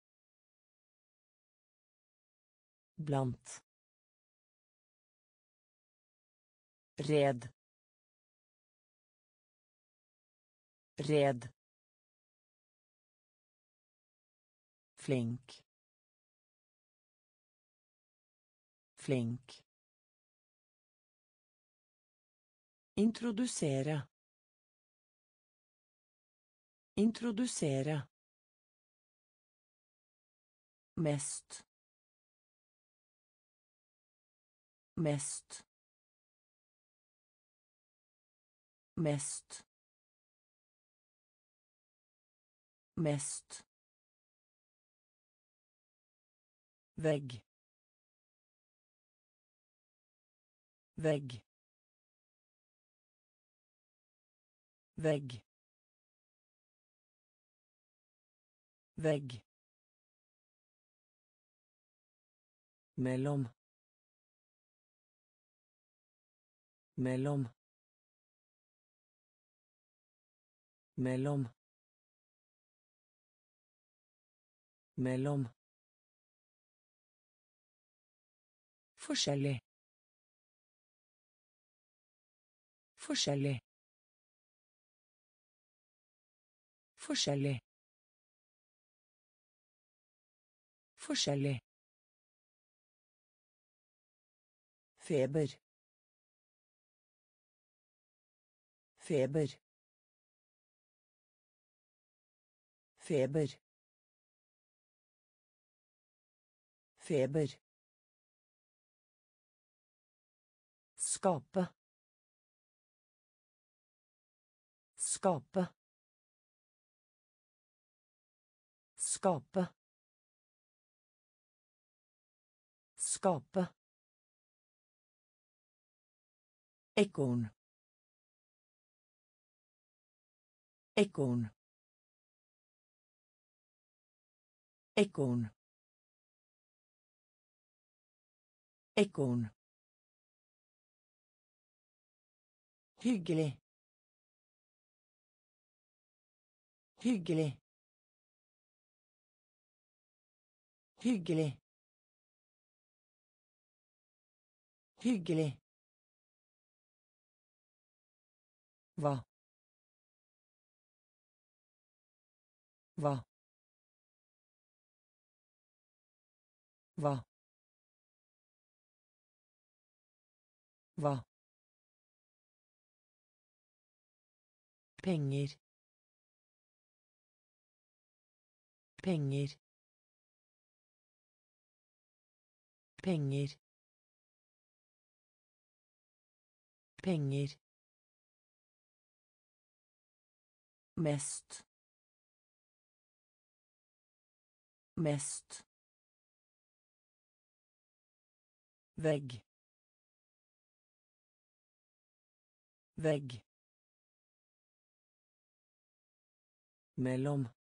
Blant. Red. Red. Flink. Flink. Introdusere. Introdusere. Mest. Mest. Mest. Mest. Vegg. Vegg. Vegg. Vegg. Mellom. Mellom. Mellom. Mellom. Forskjellig. Forskjellig. Forskjellig. Forskjellig. Feber. Feber. Feber. Feber. Skape. Skape. Skape. Skape. Ekorn. Ekorn. Ekorn. Ekorn. Hyggelig. Hyggelig. Hyggelig. Hyggelig. Hva? Hva? Hva? Hva? Penger. Penger. Penger. Penger. Mest. Mest. Vegg. Vegg. Mellom.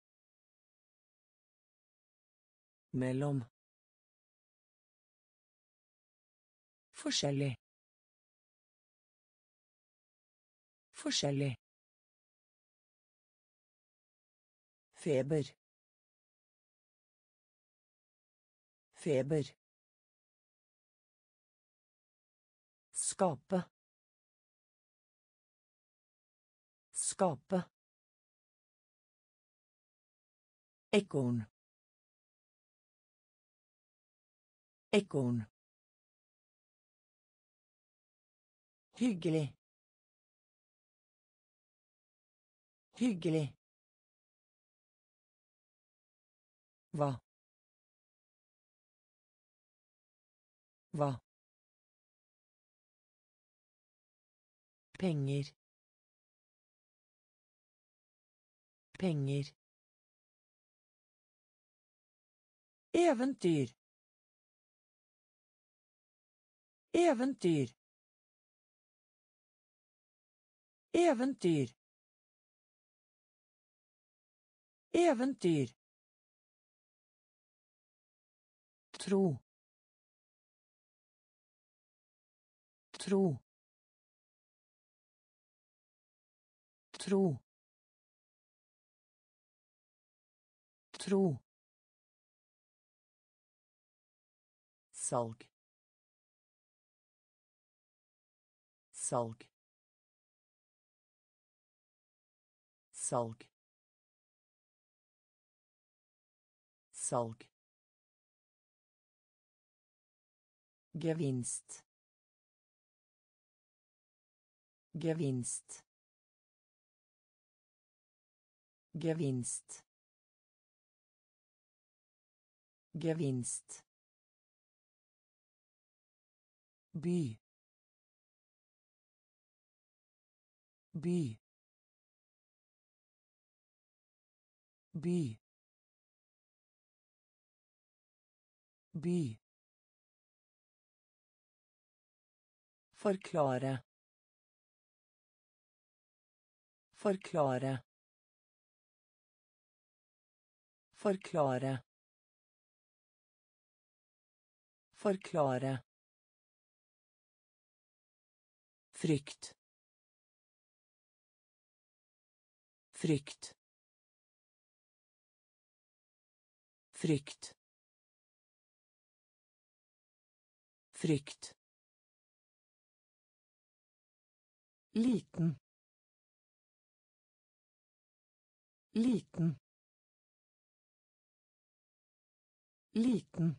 Mellom. Forskjellig. Forskjellig. Feber. Feber. Skape. Skape. Ekorn. Ekorn. Hyggelig. Hyggelig. Hva? Hva? Penger. Penger. Äventyr. Äventyr. Äventyr. Äventyr. Tro. Tro. Tro. Tro. Salg. Salg. Salg. Salg. Gevinst. Gevinst. Gevinst. Gevinst. By. By. By. By. Forklare. Forklare. Forklare. Forklare. Frykt. Frykt. Frykt. Frykt. Liten. Liten. Liten.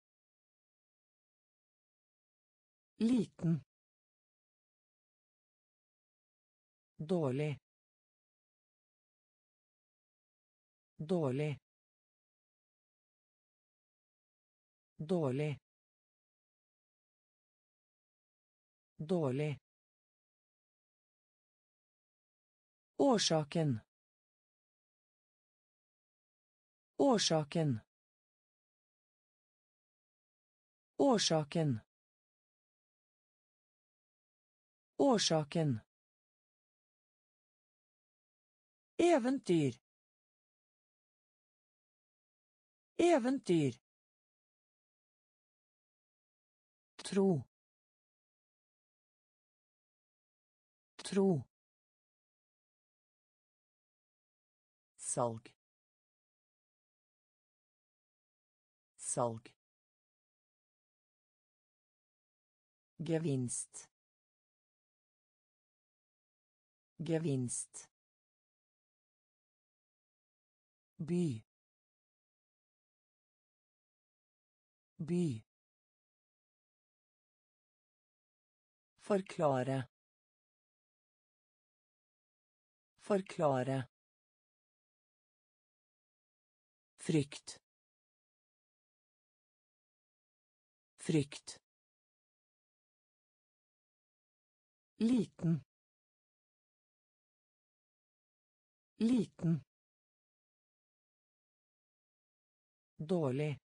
Liten. Dårlig. Dårlig. Dårlig. Dårlig. Årsaken. Årsaken. Årsaken. Årsaken. Äventyr. Äventyr. Tro. Tro. Salg. Salg. Gevinst. Gevinst. By. By. Forklare. Forklare. Frykt. Frykt. Liten. Liten. Dårlig.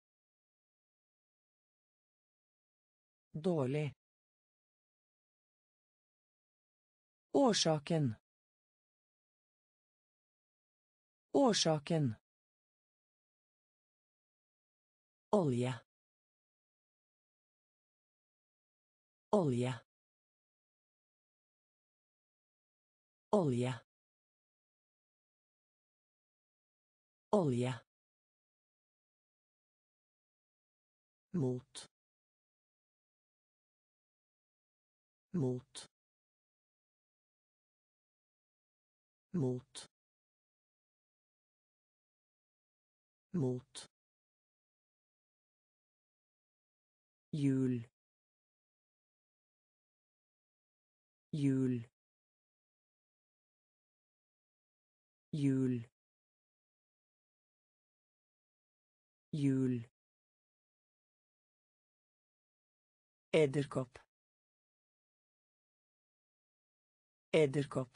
Dårlig. Årsaken. Årsaken. Olje. Olje. Olje. Olje. Mot. Mot. Mot. Mot. Jul. Jul. Jul. Jul. Edderkopp. Edderkopp.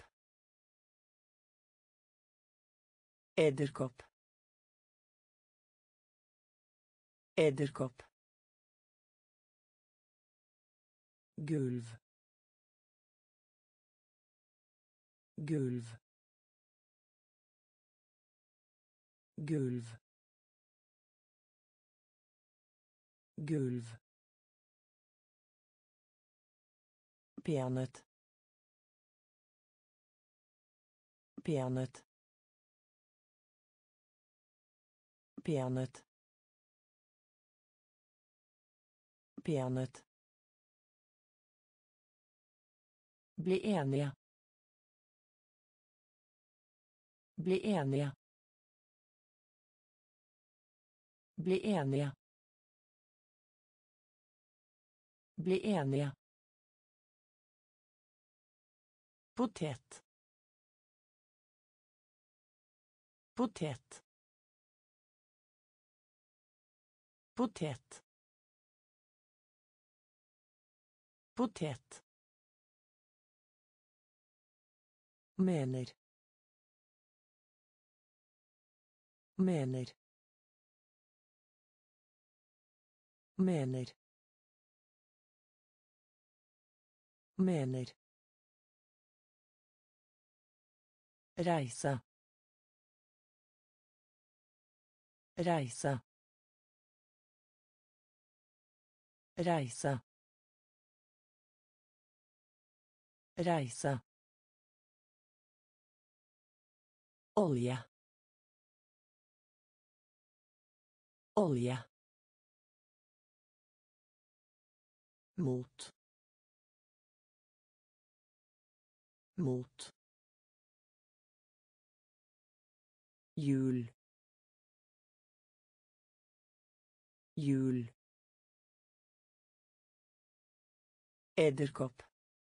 Edderkopp. Edderkopp. Gulv. Gulv. Gulv. Gulv. Peanøtt. Peanøtt. Peanøtt. Peanøtt. Bli enige. Bli enige. Bli enige. Bli enige. Potet. Potet. Potet. Potet. Mener. Mener. Mener. Mener. Reise. Reise. Reise. Reise. Olje. Olje. Mot. Mot. Jul. Jul. Edderkopp.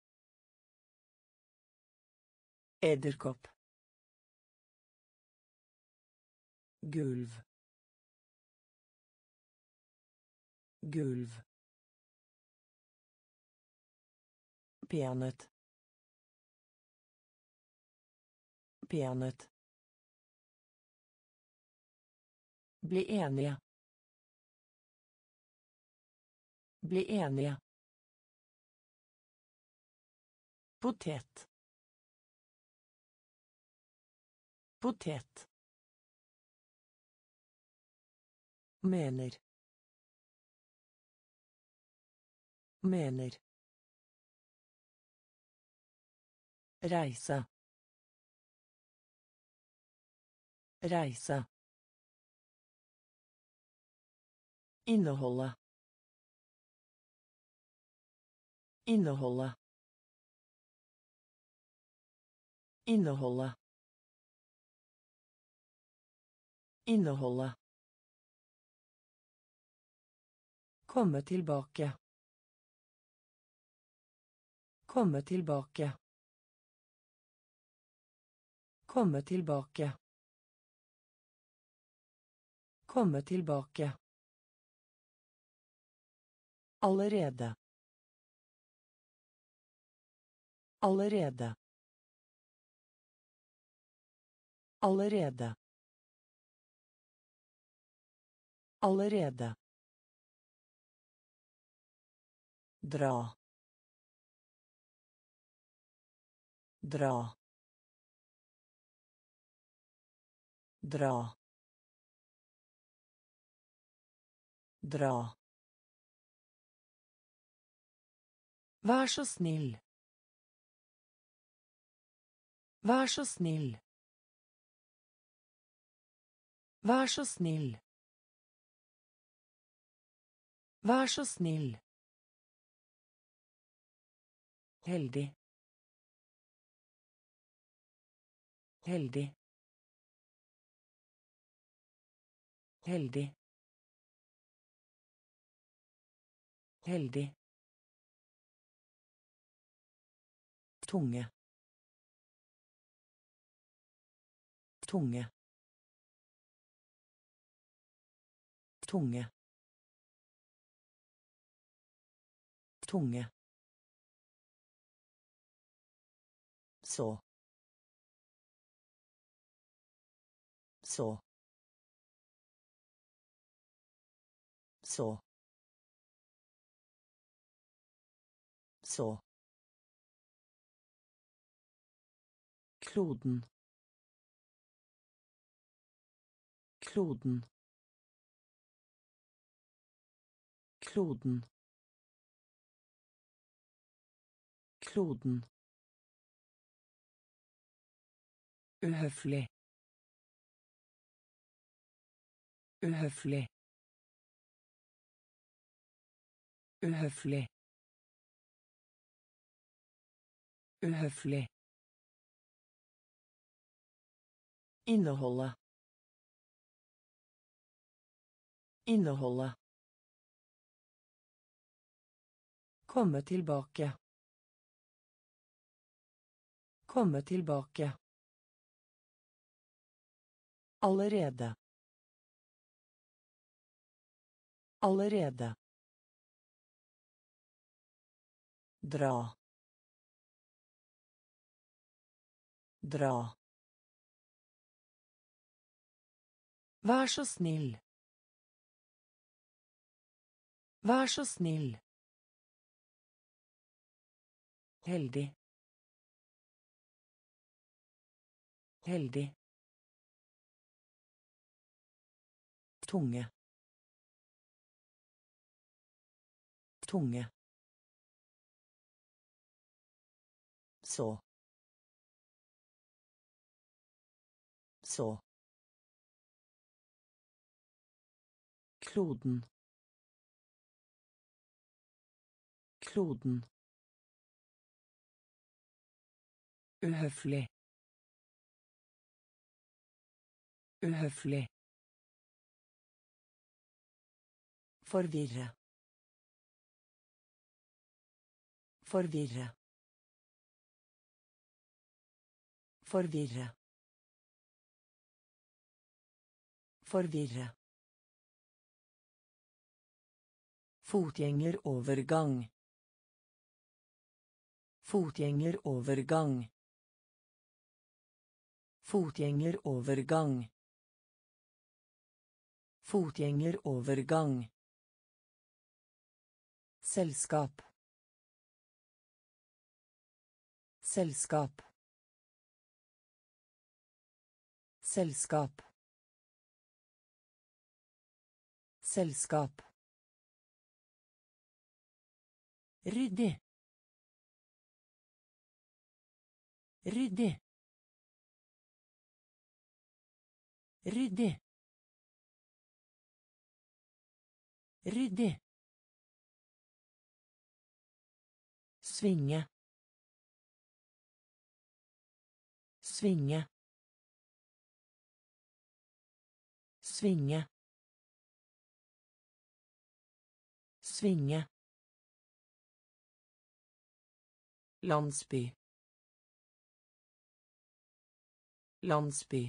Edderkopp. Gulv. Gulv. Peanøtt. Peanøtt. Bli enige. Bli enige. Potet. Potet. Mener. Mener. Reise. Reise. Inneholde. Inneholde. Inneholde. Inneholde. Komme tilbake. Komme tilbake. Komme tilbake. Komme tilbake. Allerede. Allerede. Allerede. Allerede. Dra. Dra. Dra. Dra. Vær så snill. Vær så snill. Vær så snill. Vær så snill. Heldig. Heldig. Heldig. Heldig. Tunge. Tunge. Tunge. Tunge. Så. Så. Så. Så. Kloden. Kloden. Kloden. Kloden. Uhøflig. Uhøflig. Uhøflig. Uhøflig. Inneholde. Inneholde. Komme tilbake. Komme tilbake. Allerede. Allerede. Dra. Dra. Vær så snill. Vær så snill. Heldig. Heldig. Tunge. Tunge. Så. Så. Kloden. Kloden. Uhøflig. Uhøflig. Forvirre. Forvirre. Forvirre. Forvirre. Fotgjengerovergang. Fotgjengerovergang. Fotgjengerovergang. Fotgjengerovergang. Selskap. Selskap. Selskap. Selskap. Ryddig. Ryddig. Ryddig. Ryddig. Svinge. Svinge. Svinge. Svinge. Landsby. Landsby.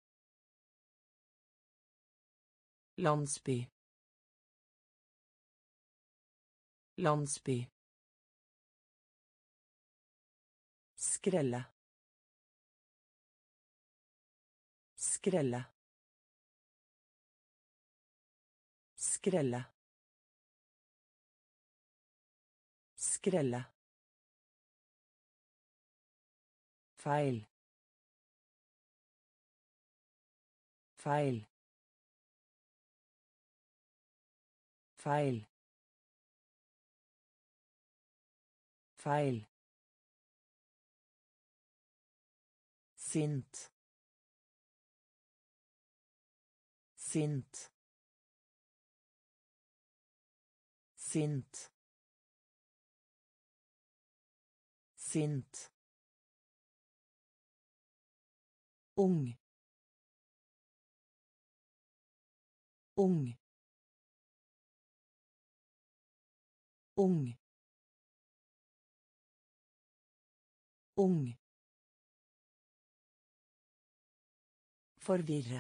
Landsby. Landsby. Skrelle. Skrelle. Skrelle. Skrelle. Feil. Feil. Feil. Feil. Sint. Sint. Sint. Sint. Ung. Ung. Ung. Ung. Forvirre.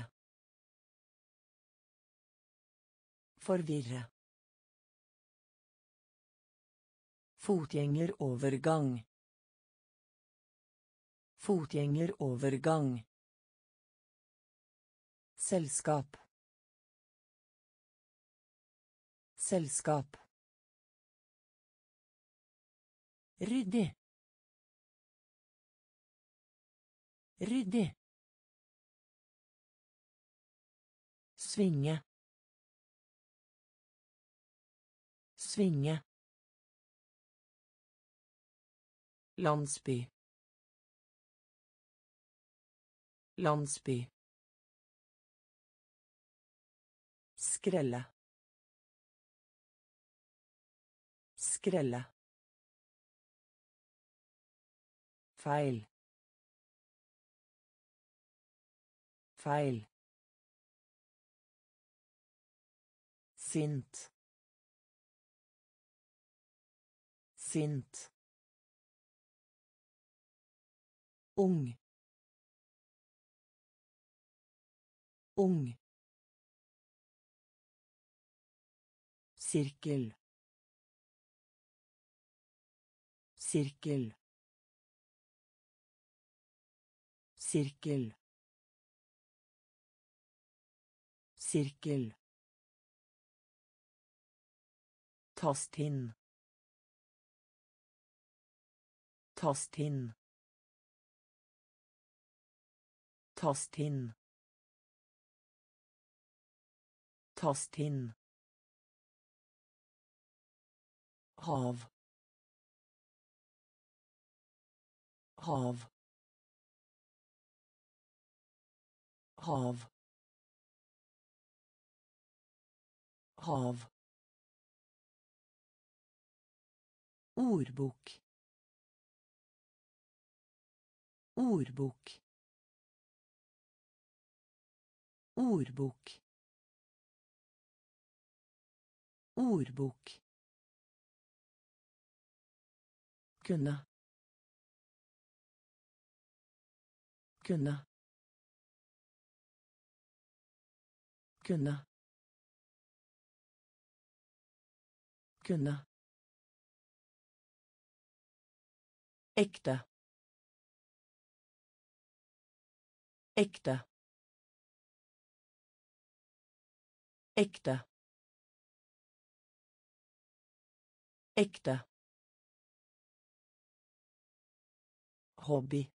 Forvirre. Fotgjengerovergang. Fotgjengerovergang. Selskap. Selskap. Ryddig. Ryddig. Svinge. Svinge. Landsby. Landsby. Skrelle. Skrelle. Feil. Feil. Sint. Sint. Ung. Ung. Sirkel. Sirkel. Sirkel. Sirkel. Tast inn. Tast inn. Tast inn. Tast inn. Hav. Hav. Hav. Hav. Ordbok. Ordbok. Ordbok. Ordbok. Kunne. Kunne. Kunne. Kunne. Ekte. Ekte. Ekte. Ekte. Hobby.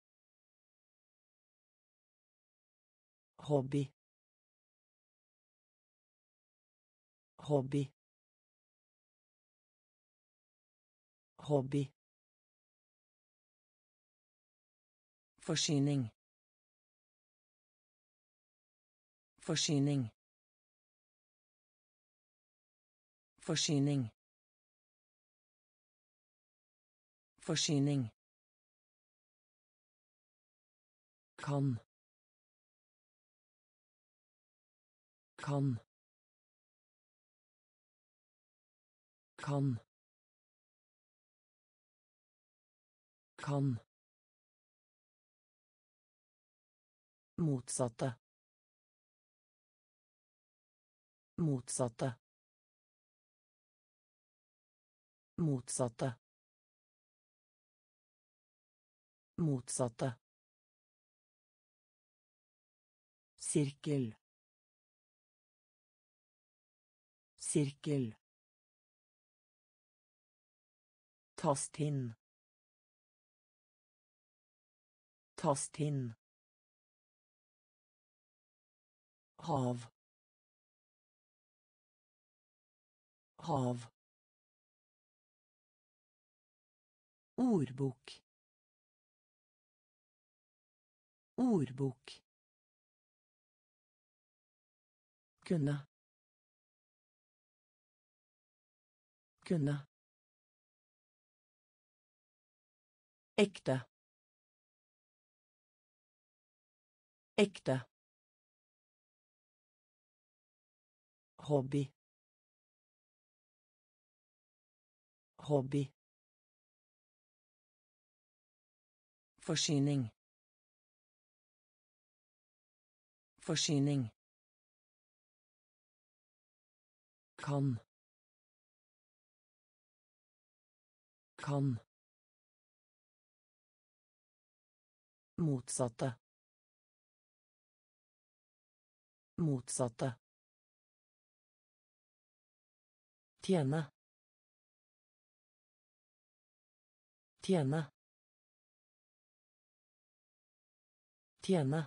Hobby. Hobby. Hobby. Forsyning. Forsyning. Forsyning. Forsyning. Kan. Kan. Kan. Kan. Motsatte. Motsatte. Motsatte. Motsatte. Sirkel. Sirkel. Tast inn. Tast inn. Hav. Hav. Ordbok. Ordbok. Kunne. Kunne. Ekte. Ekte. Hobby. Hobby. Forsyning. Forsyning. Kan. Kan. Motsatte. Motsatte. Tjene. Tjene. Tjene.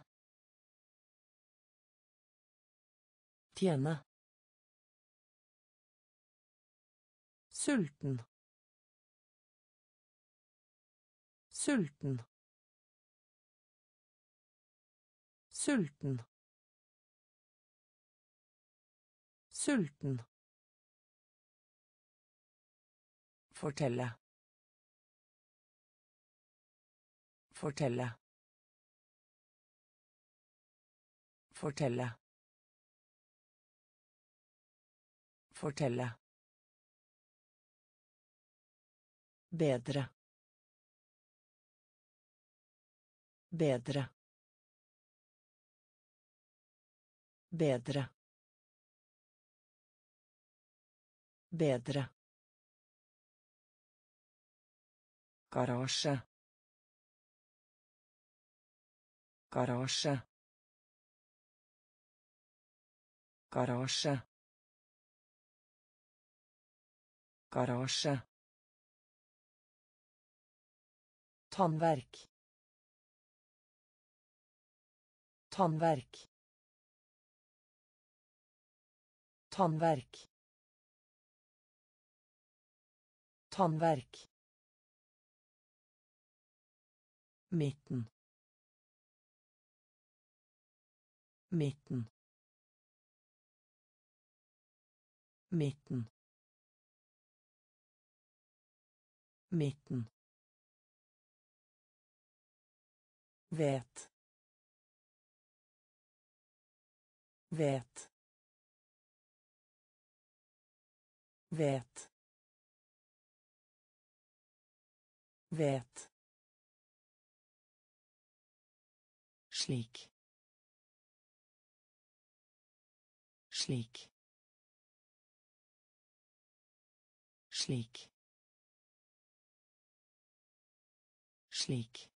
Tjene. Sulten. Sulten. Sulten. Sulten. Fortelle. Fortelle. Fortelle. Fortelle. Bedre. Bedre. Bedre. Bedre. Garasje. Garasje. Garasje. Garasje. Tannverk. Tannverk. Tannverk. Tannverk. Midten. Midten. Midten. Midten. Vet. Vet. Vet. Vet. Slik. Slik. Slik. Slik.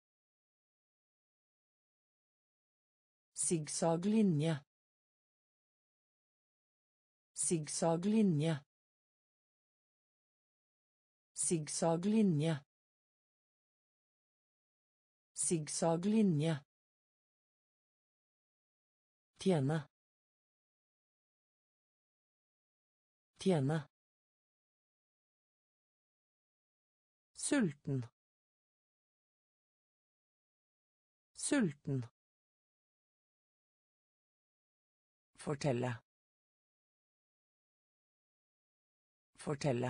Zigzaglinje. Zigzaglinje. Zigzaglinje. Zigzaglinje. Tjene. Tjene. Sulten. Sulten. Fortelle. Fortelle.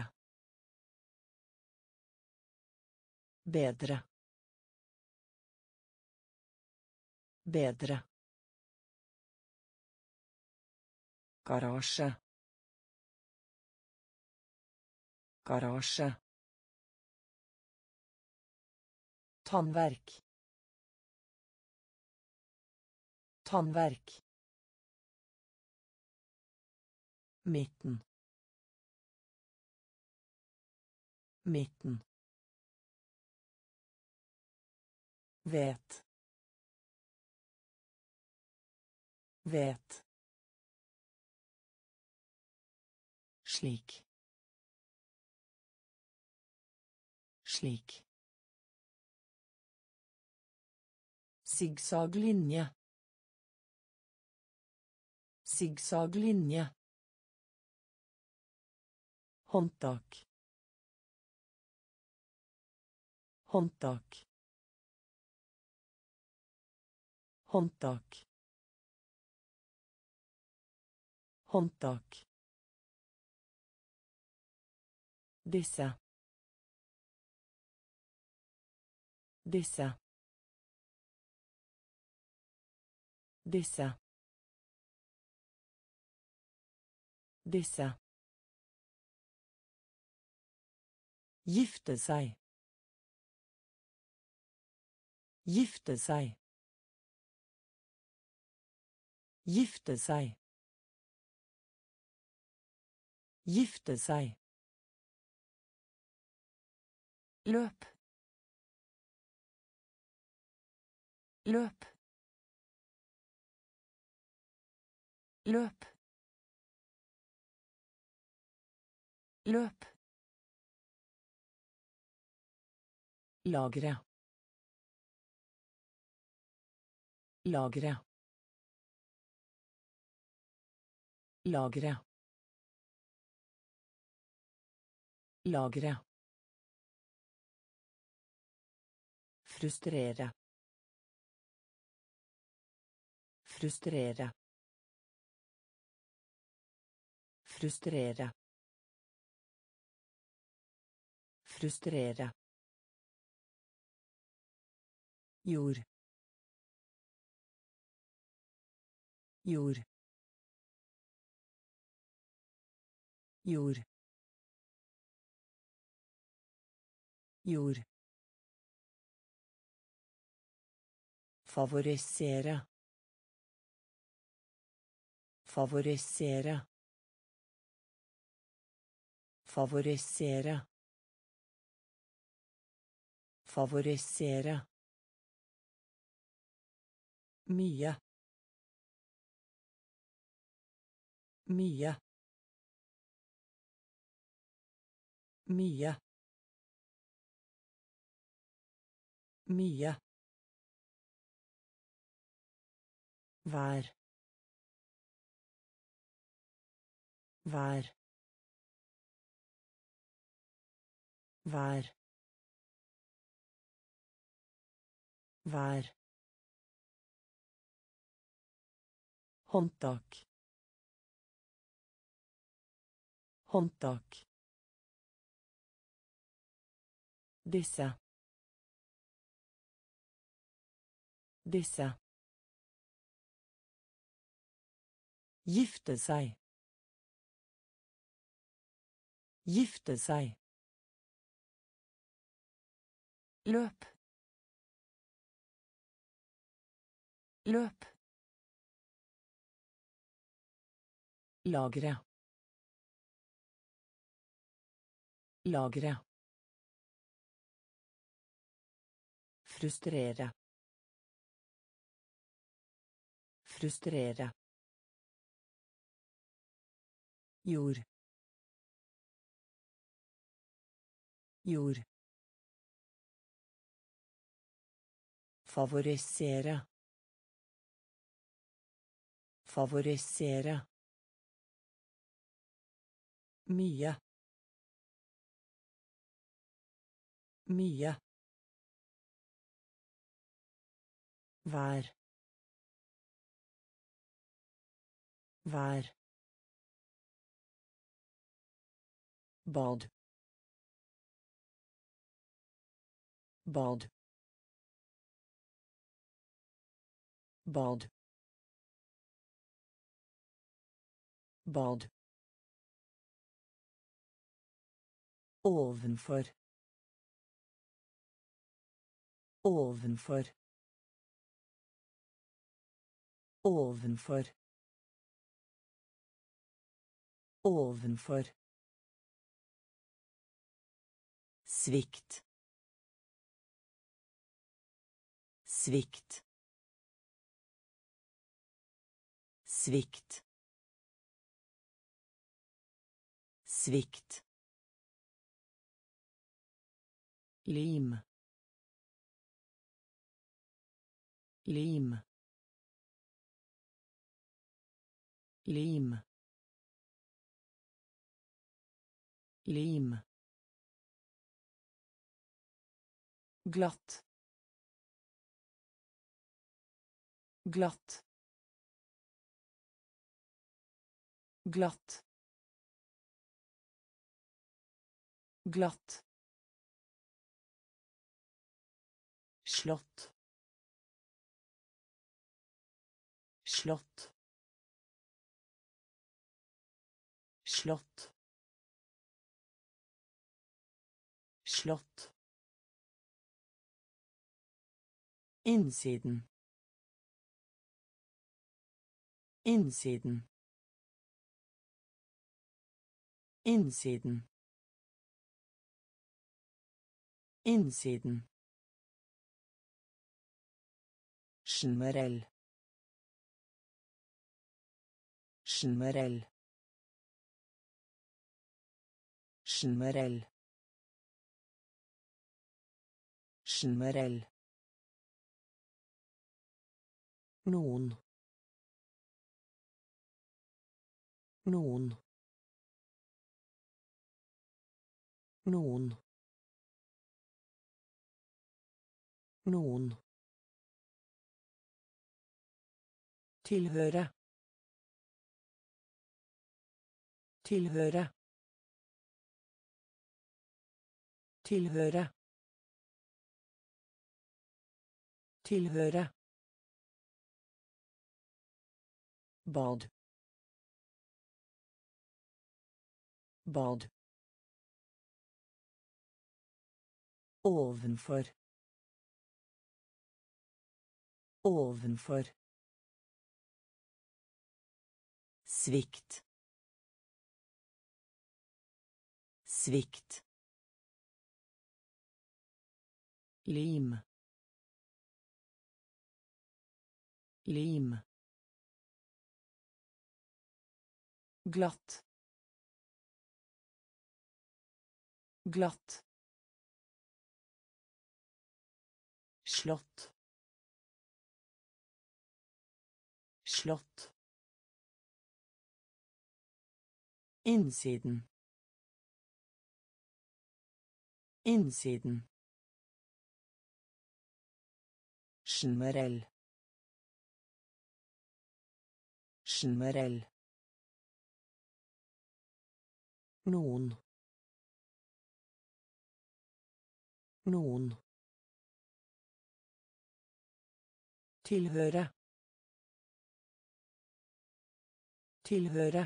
Bedre. Bedre. Garasje. Garasje. Tannverk. Tannverk. Midten. Midten. Vet. Vet. Slik. Slik. Zigzaglinje. Zigzaglinje. Håndtak. Håndtak. Håndtak. Håndtak. Disse. Disse. Disse. Disse. Gifte seg. Gifte seg. Gifte seg. Gifte seg. Løp. Løp. Løp. Løp. Lagre. Lagre. Lagre. Lagre. Frustrere. Frustrere. Frustrere. Frustrere. Jord. Jord. Jord. Jord. Favorisere. Favorisere. Favorisere. Favorisere. Mye. Mye. Mye. Mye. Vær. Vær. Vær. Vær. Håndtak. Håndtak. Disse. Disse. Gifte seg. Gifte seg. Løp. Løp. Lagre. Lagre. Frustrere. Frustrere. Jord. Jord. Favorisere. Favorisere. Mye. Mye. Vær. Vær. Bad. Bad. Bad. Bad. Ovenfor. Ovenfor. Ovenfor. Ovenfor. Svikt. Svikt. Svikt. Svikt. Lim. Lim. Lim. Lim. Glatt. Glatt. Glatt. Glatt. Slott. Slott. Slott. Slott. Innsiden. Innsiden. Innsiden. Innsiden. Generell. Generell. Generell. Generell. Noen. Noen. Noen. Noen. Tilhøre. Tilhøre. Tilhøre. Tilhøre. Bad. Bad. Ovenfor. Ovenfor. Svikt. Svikt. Lim. Lim. Glatt. Glatt. Slott. Slott. Innsiden. Innsiden. Generell. Generell. Noen. Noen. Tilhøre. Tilhøre.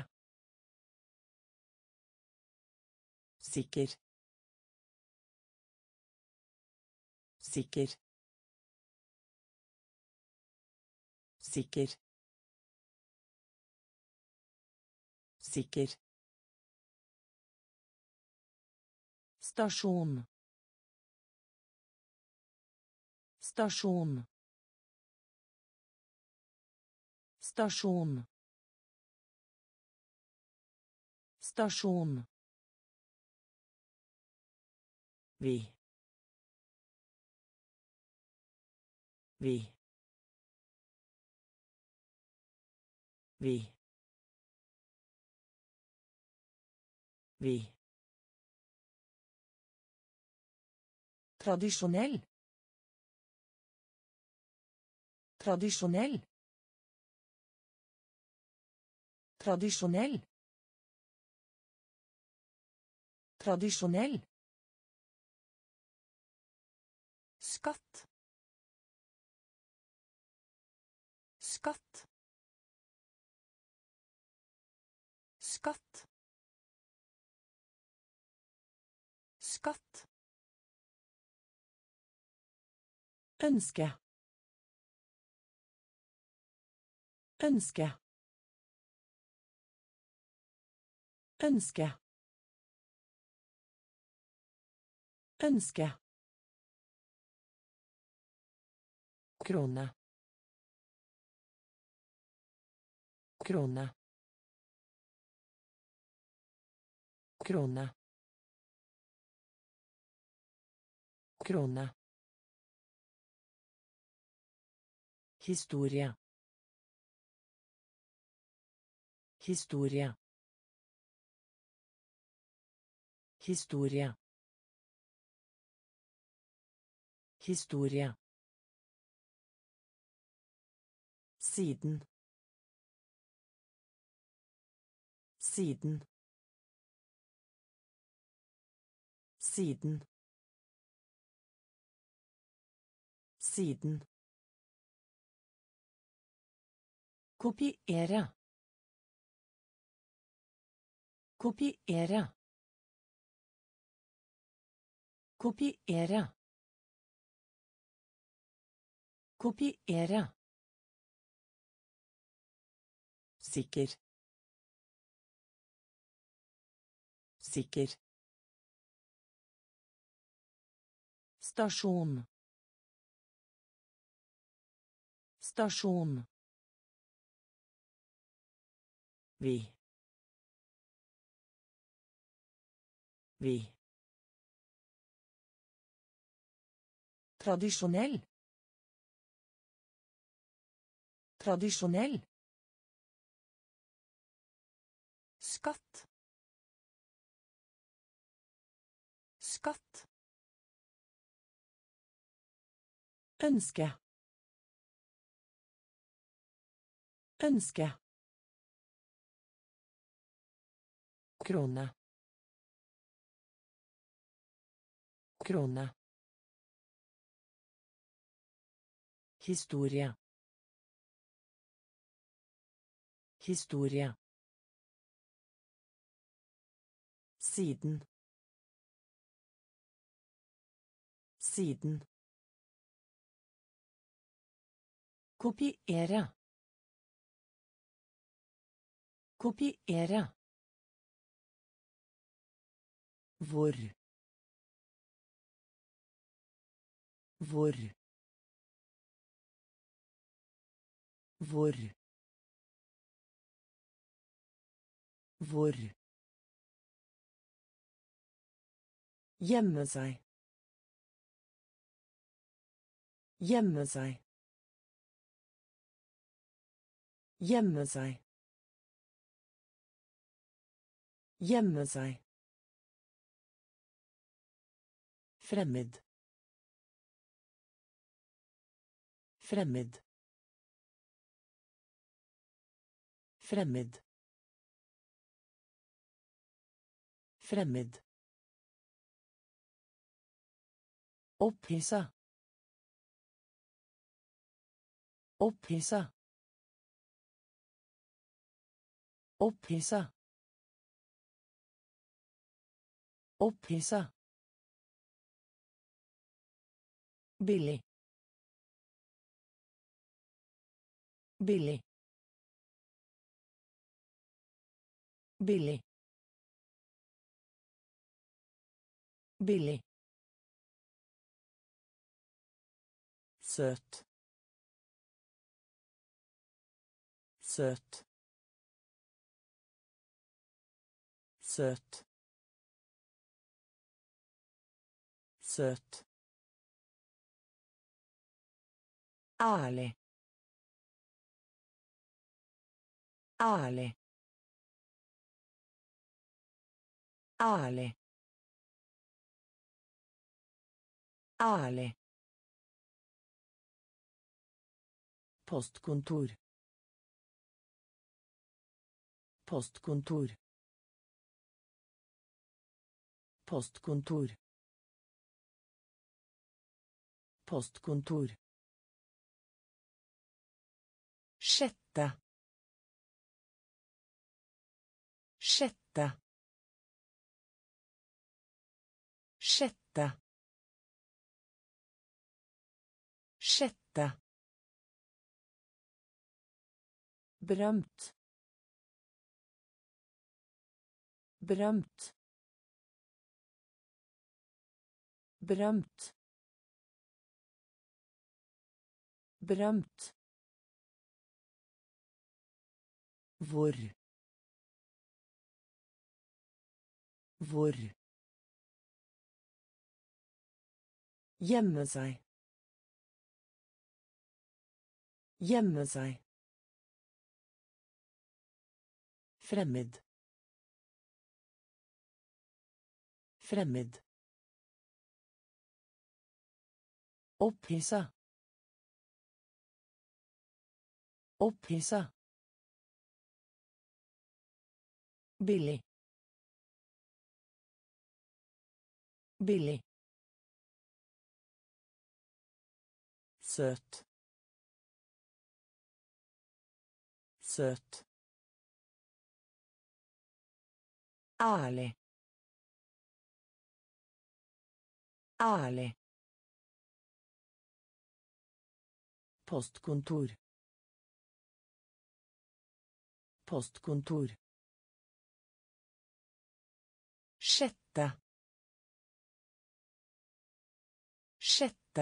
Sikker. Sikker. Sikker. Sikker. Stasjon. Stasjon. Stasjon. Stasjon. Vi. Vi. Vi. Vi. Tradisjonell. Tradisjonell. Tradisjonell. Tradisjonell. Skatt. Skatt. Skatt. Skatt. Ønske. Ønske. Ønske. Ønske. Krone. Krone. Krone. Krone. Historie. Historie. Historie. Historie. Siden. Siden. Siden. Siden. Kopiere. Kopiere. Kopiere. Kopiere. Sikker. Sikker. Stasjon. Stasjon. Vi. Vi. Tradisjonell. Tradisjonell. Skatt. Skatt. Ønske. Ønske. Krone. Krone. Historie. Historie. Siden. Siden. Kopiere. Kopiere. Hvor. Hvor. Hvor. Hvor. Gjemme seg. Gjemme seg. Gjemme seg. Gjemme seg. Fremmed. Fremmed. Fremmed. Fremmed. Opphissa. Opphissa. Opphissa. Opphissa. Billig. Billig. Billig. Billig. Søt. Søt. Søt. Søt. Ærlig. Ærlig. Ærlig. Ærlig. Postkontor. Postkontor. Postkontor. Postkontor. Sjette. Sjette. Sjette. Sjette. Berømt. Berømt. Berømt. Berømt. Hvor. Hvor. Gjemme seg. Gjemme seg. Fremmed. Fremmed. Opphissa. Opphissa. Billig. Billig. Søt. Søt. Ærlig. Ærlig. Postkontor. Postkontor. Sjette. Sjette.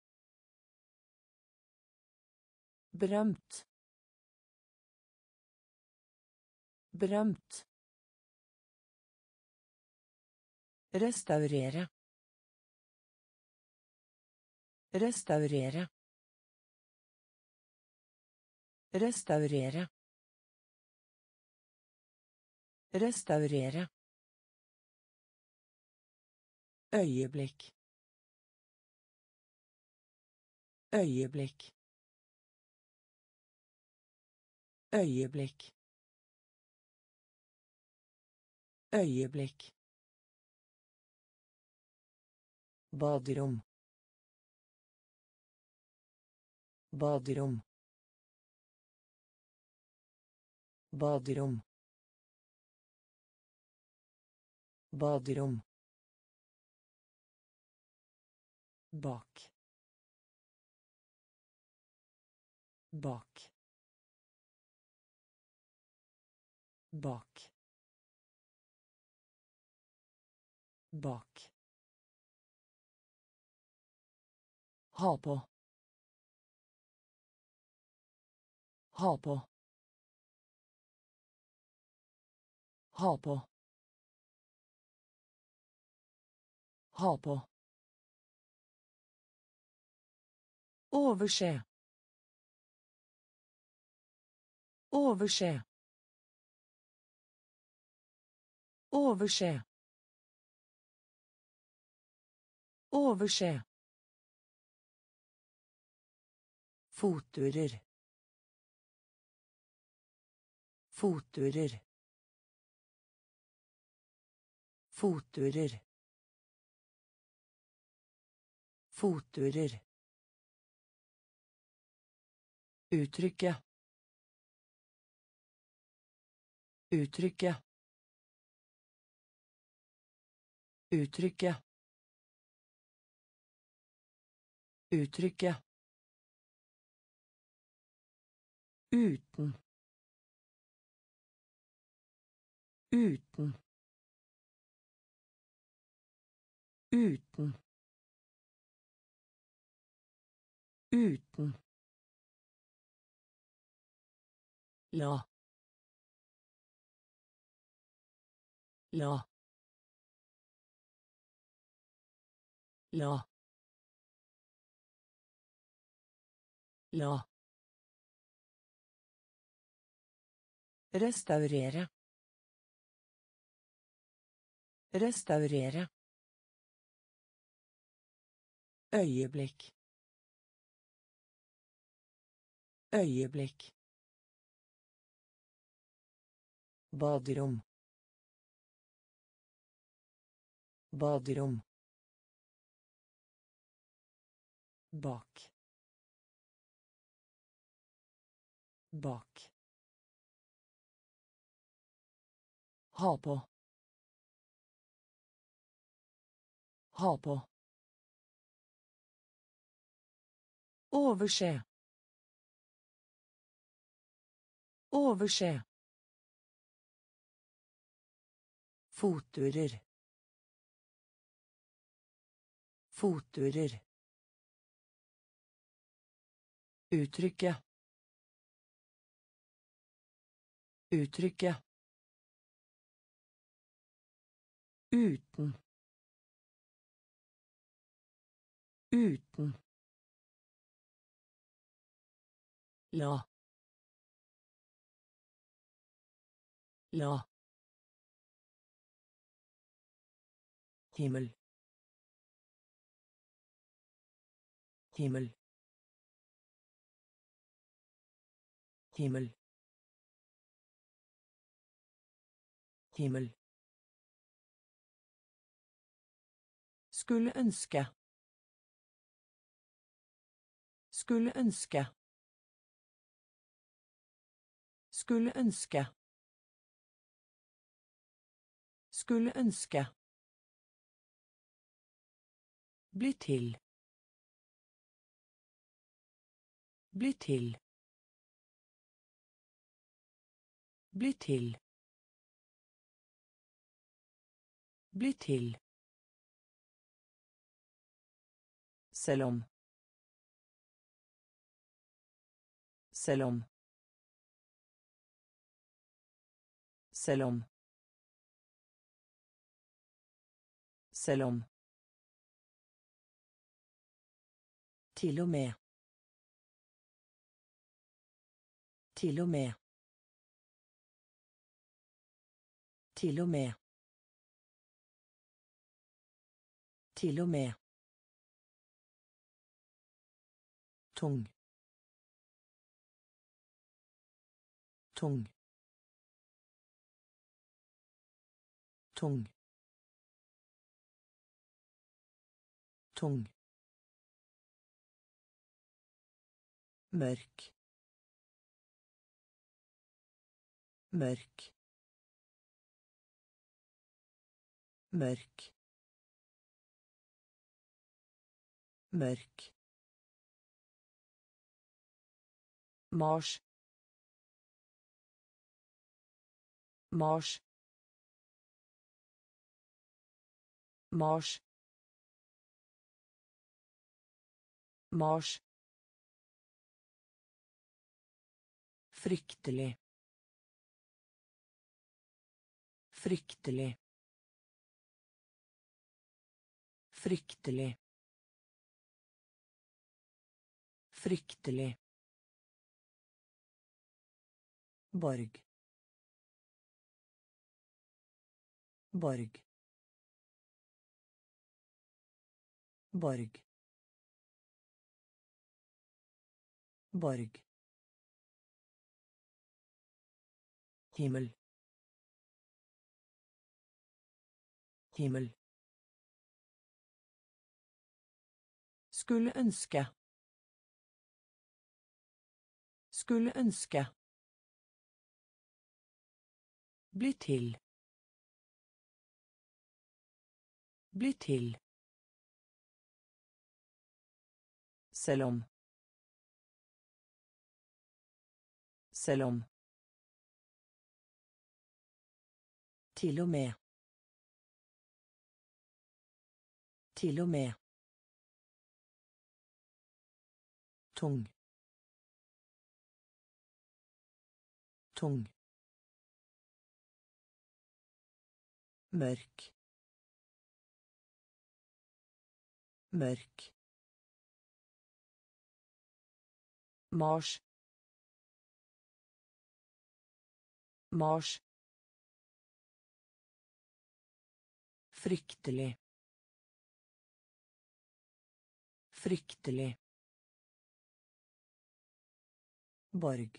Berømt. Berømt. Restaurere. Restaurere. Restaurere. Restaurere. Øyeblikk. Øyeblikk. Øyeblikk. Øyeblikk. Baderom. Baderom. Baderom. Baderom. Bak. Bak. Bak. Bak. Ha på. Ha på. Ha på. Ha på. Overse. Overse. Overse. Overse. Fotturer. Fotturer. Fotturer. Fotturer. Uttrykke. Uttrykke. Uttrykke. Uttrykke. Uten. Uten. Uten. Uten. La. La. La. La. Restaurere. Restaurere. Øyeblikk. Øyeblikk. Baderom. Baderom. Bak. Bak. Ha på. Ha på. Overse. Overse. Fotturer. Fotturer. Uttrykke. Uttrykke. Uten. Uten. La. La. Himmel. Himmel. Himmel. Himmel. Skulle ønske. Skulle ønske. Skulle ønske. Skulle ønske. Bli til. Bli til. Bli til. Bli til. Selv om. Selv om. Selv om. Selv om. Til og med. Til og med. Til og med. Til og med. Tung. Tung. Tung. Tung. Mørk. Mørk. Mørk. Mørk. Mars. Mars. Mars. Mars. Fryktelig. Fryktelig. Fryktelig. Fryktelig. Borg. Borg. Borg. Borg. Himmel. Himmel. Skulle ønske. Skulle ønske. Bli til. Bli til. Selv om. Selv om. Til og med. Til og med. Tung. Tung. Mørk. Mørk. Mars. Mars. Fryktelig. Fryktelig. Borg.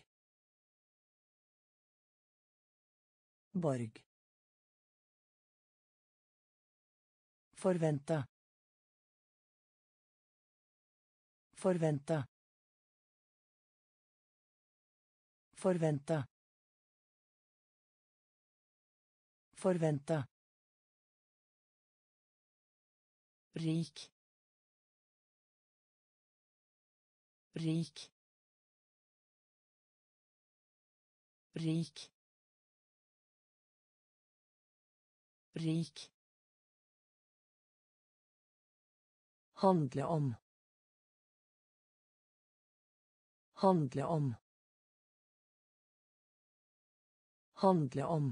Borg. Forvente. Forvente. Forvente. Forvente. Rik. Rik. Rik. Rik. Handle om. Handle om. Handle om.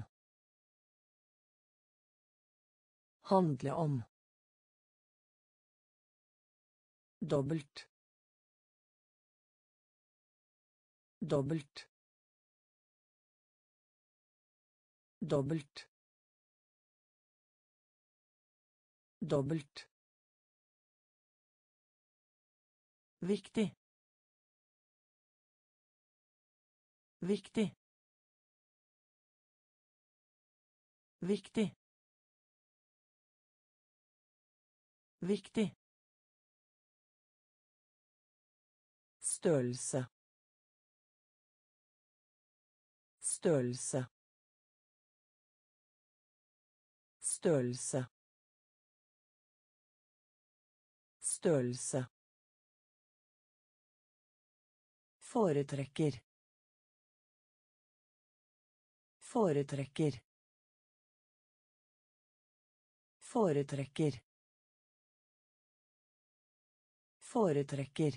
Handle om. Dobbelt. Dobbelt. Dobbelt. Dobbelt. Viktig. Viktig. Viktig. Viktig. Størrelse. Størrelse. Størrelse. Størrelse. Foretrekker. Foretrekker. Foretrekker. Foretrekker.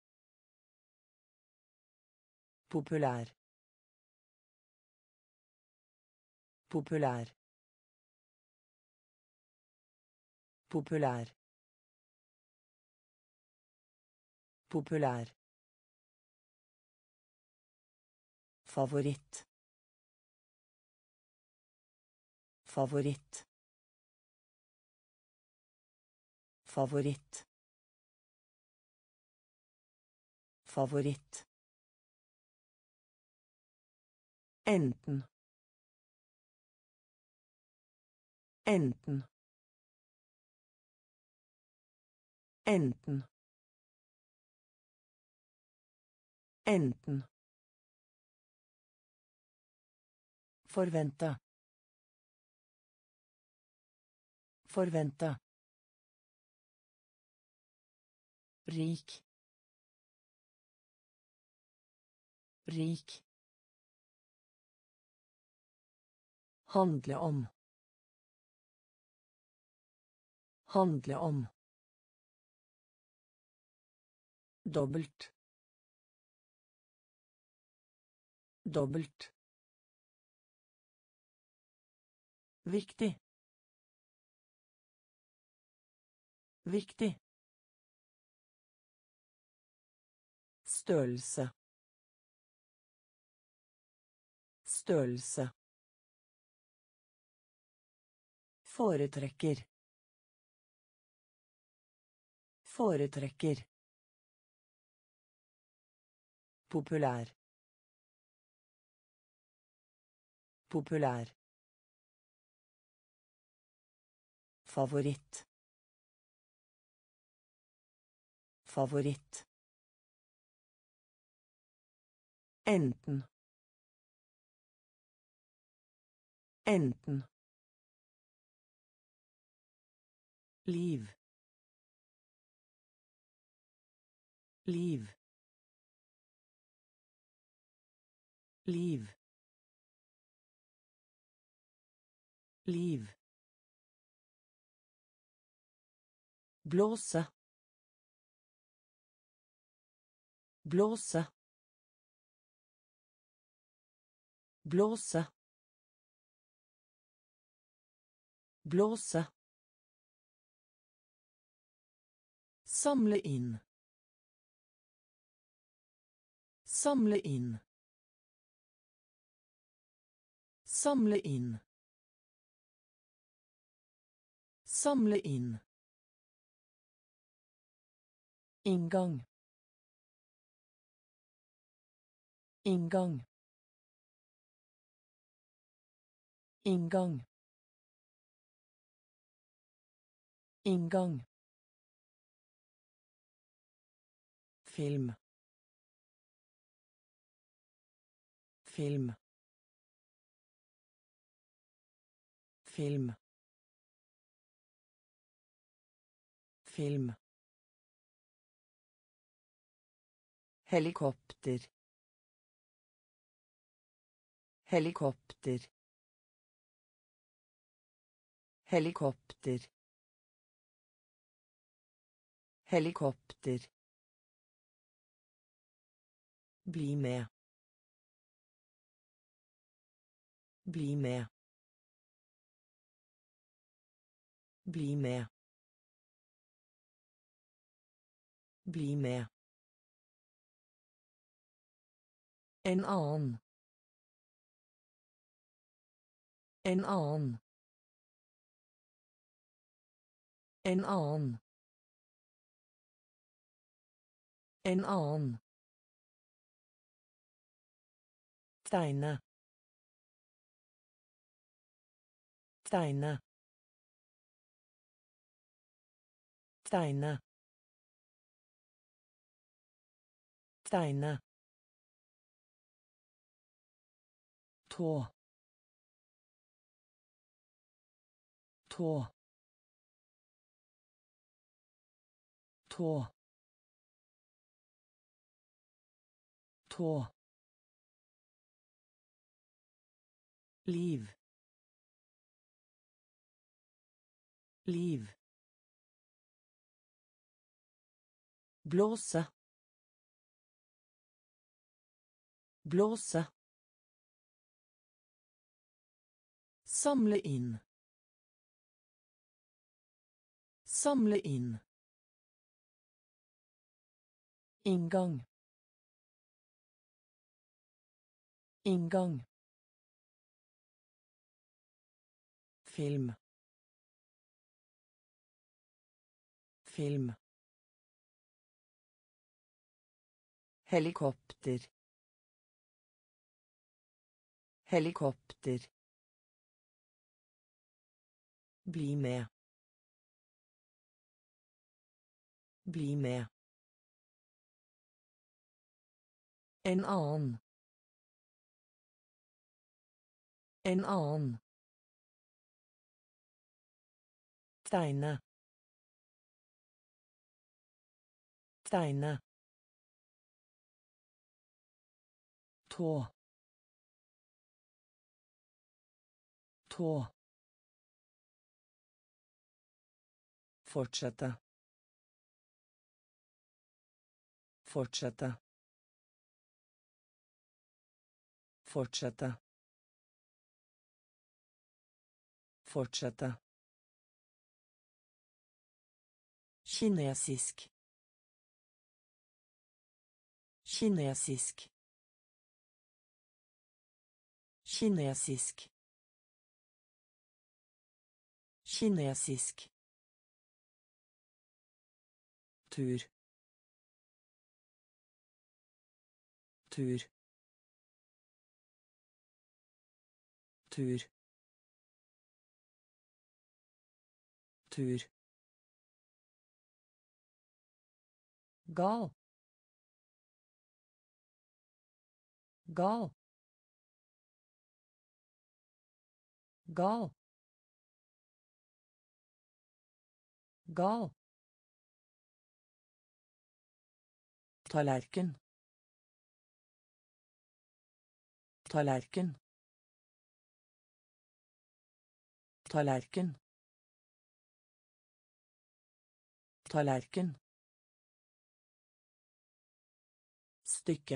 Populær. Populær. Populær. Populær. Favoritt. Favoritt. Favoritt. Favoritt. Enten. Enten. Enten. Enten. Forvente. Forvente. Rik. Rik. Handle om. Handle om. Dobbelt. Dobbelt. Viktig. Viktig. Størrelse. Størrelse. Foretrekker. Foretrekker. Populær. Populær. Favoritt. Favoritt. Enten. Enten. Liv. Liv. Liv. Liv. Blåse. Blåse. Blåse. Blåse. Samle inn. Samle inn. Samle inn. Samle inn. Inngang. Inngang. Inngang. Inngang. Film. Film. Film. Film. Helikopter. Helikopter. Helikopter. Helikopter. Bli med. Bli med. Bli med. Bli med. En annen. En annen. En annen. En annen. Tegne. Tegne. Tegne. Tegne. Tå. Tå. Tå. Tå. Liv. Liv. Blåse. Blåse. Samle inn. Samle inn. Inngang. Inngang. Film. Film. Helikopter. Helikopter. Bli med. Bli med. En annen. En annen. Tegne. Tegne. Tå. Tå. Fortsette. Fortsette. Fortsette. Fortsette. Kinesisk. Kinesisk. Kinesisk. Kinesisk. Tur. Tur. Tur. Tur. Gal. Gal. Gal. Gal. Tallerken. Tallerken. Tallerken. Tallerken. Stykke.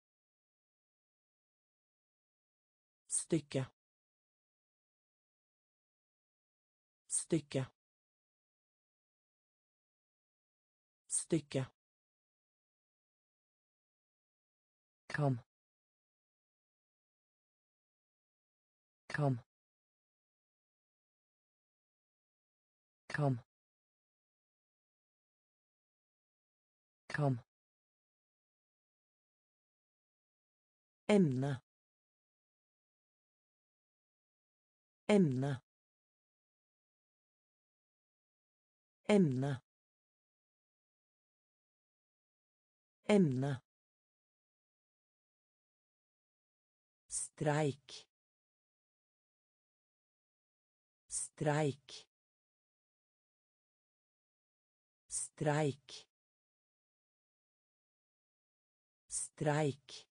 Stykke. Stykke. Stykke. Kam. Kam. Kam. Kam. Emne. Emne. Emne. Emne. Streik. Streik. Streik. Streik.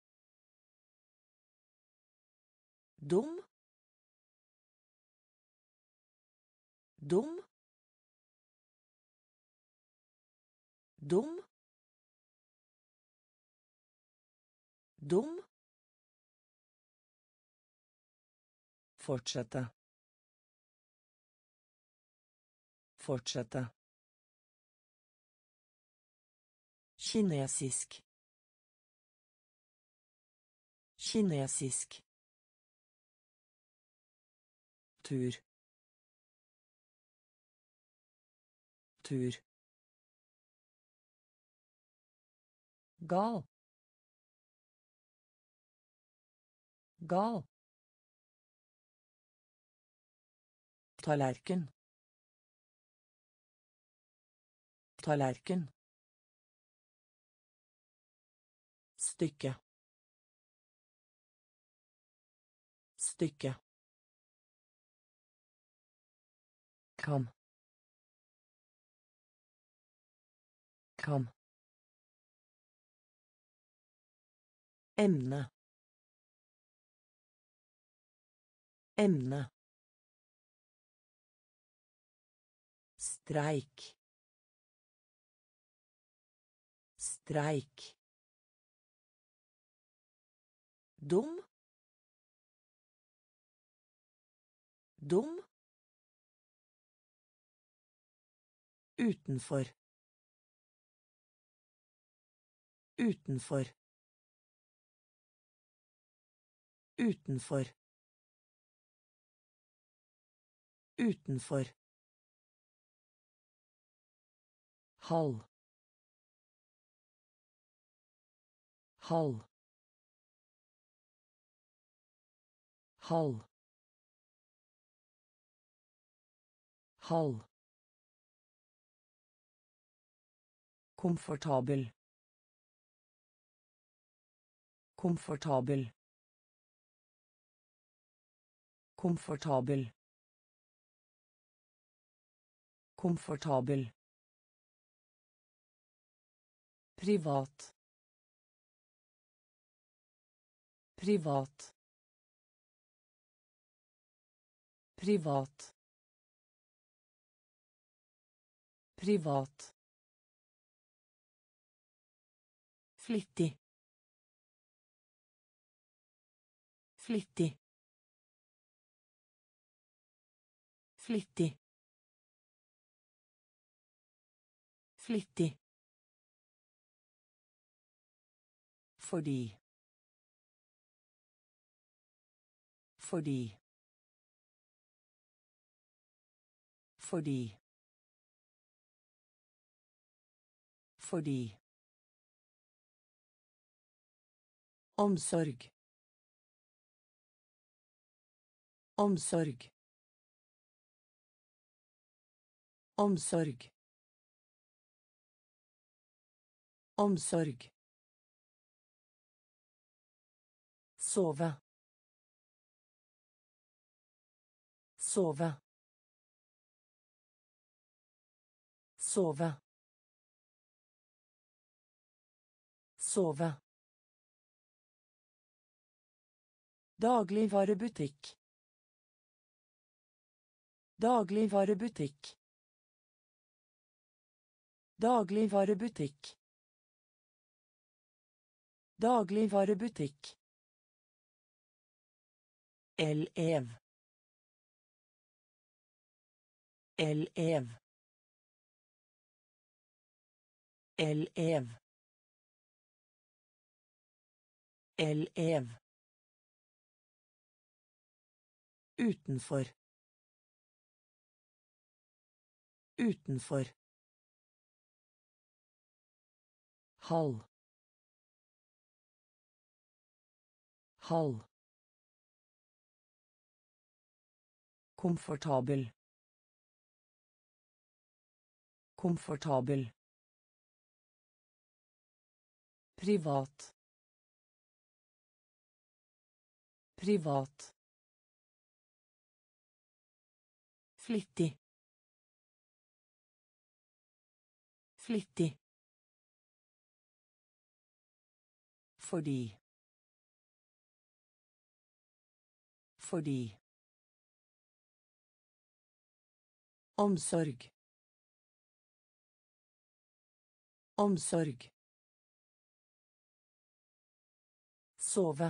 Dum. Dum. Dum. Dum. Fortsette. Fortsette. Kinesisk. Kinesisk. Tur. Tur. Gal. Gal. Tallerken. Tallerken. Stykke. Stykke. Kam. Kam. Emne. Emne. Streik. Streik. Dum. Dum. Utenfor. Utenfor. Utenfor. Utenfor. Halv. Halv. Halv. Halv. Komfortabel. Komfortabel. Komfortabel. Komfortabel. Privat. Privat. Privat. Privat. Flittig. Flittig. Flittig. Flittig. Fordi. Fordi. Fordi. Fordi. Omsorg. Omsorg. Omsorg. Omsorg. Sove. Sove. Sove. Sove. Dagligvarebutikk. Dagligvarebutikk. Dagligvarebutikk. Dagligvarebutikk. Elev. Elev. Elev. Elev. Utenfor. Utenfor. Halv. Halv. Komfortabel. Komfortabel. Privat. Privat. Flittig. Flittig. Fordi. Fordi. Omsorg. Omsorg. Sove.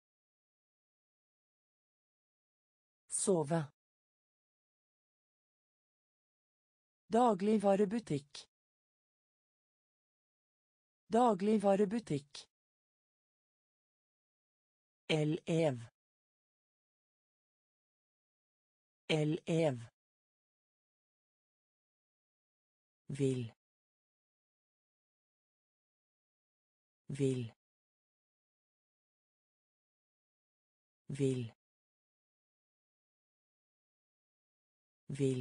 Sove. Dagligvarebutikk. Dagligvarebutikk. Elev. Elev. Vil. Vil. Vil. Vil.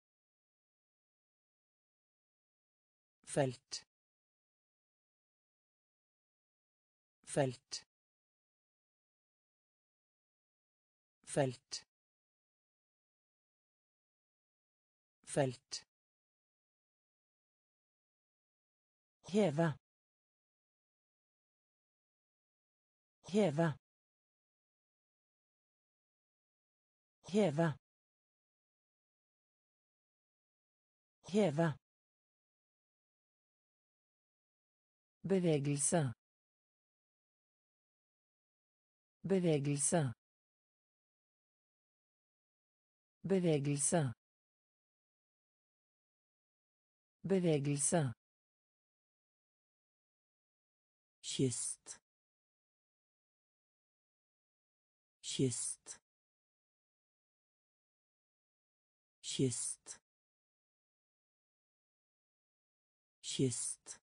Felt. Felt. Felt. Felt. Heve. Heve. Heve. Heve. Bevegelse. Bevegelse. Bevegelse. Bevegelse. Kyst. Kyst. Kyst. Kyst.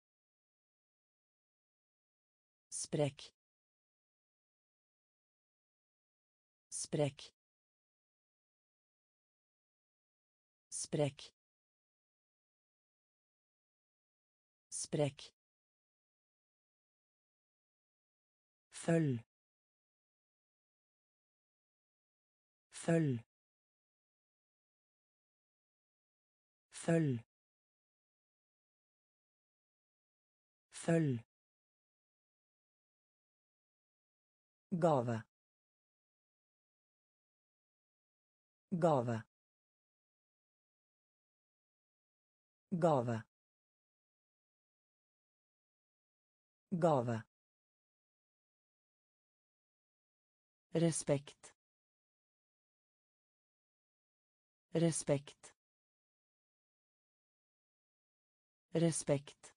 Spräck. Spräck. Spräck. Spräck. Följ. Följ. Följ. Följ. Gave. Gave. Gave. Gave. Respekt. Respekt. Respekt.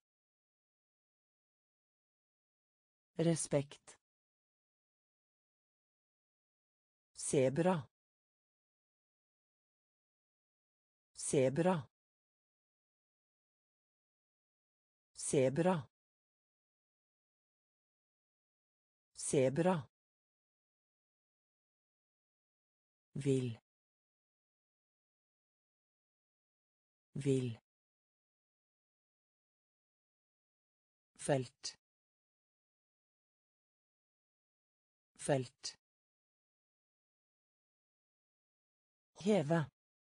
Respekt. Zebra. Zebra. Zebra. Zebra. Vill. Vill. Fält. Fält. Häva.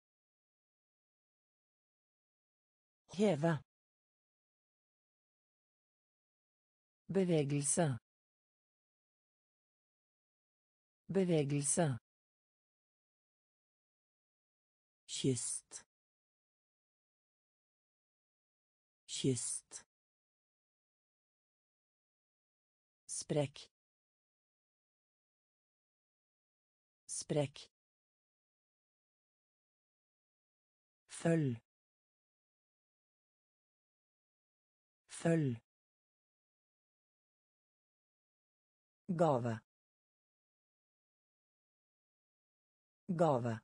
Häva. Bevegelse. Bevegelse. Kyst. Kyst. Spräck. Spräck. Följ. Följ. Gave. Gave.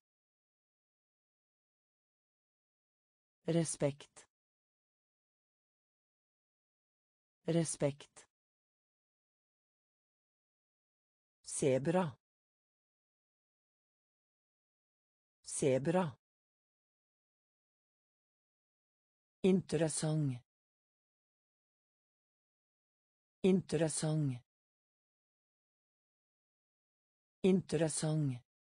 Respekt. Respekt. Zebra. Zebra. Interessant. Interessant. Interessant.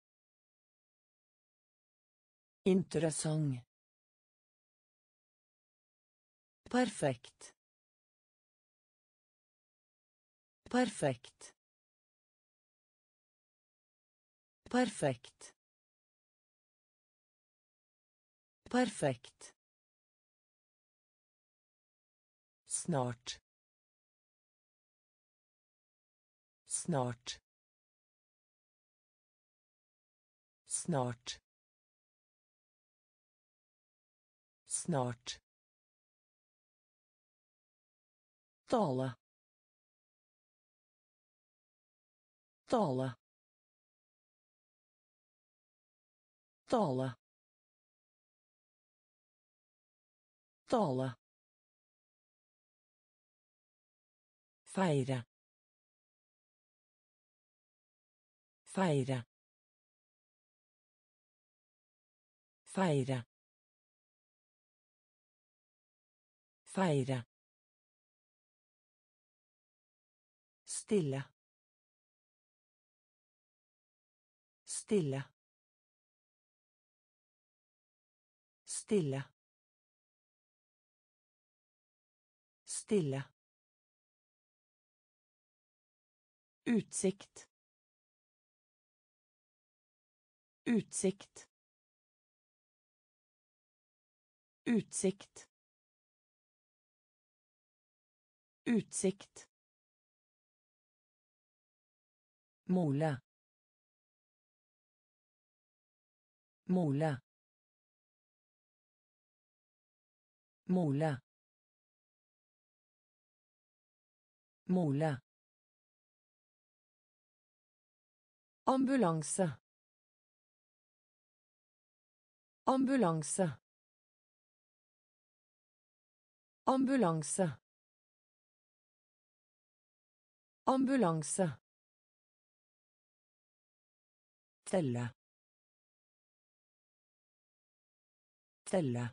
Interessant. Perfekt. Perfekt. Perfekt. Perfekt. Snart. Snart. Snart. Snart. Tala. Tala. Tala. Tala. Feire. Feire. Feire. Feire. Stille. Stille. Stille. Stille. Utsikt. Utsikt. Utsikt. Utsikt. Mole. Mole. Mole. Mole. Ambulanse. Ambulanse. Ambulanse. Ambulanse. Telle. Telle.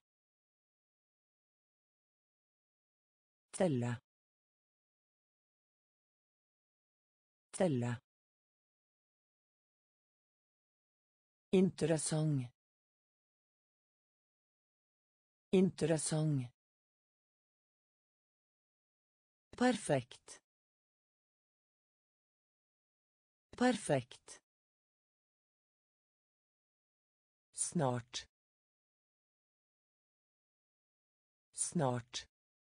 Telle. Telle. Interessant. Interessant. Perfekt. Perfekt. Snart. Snart.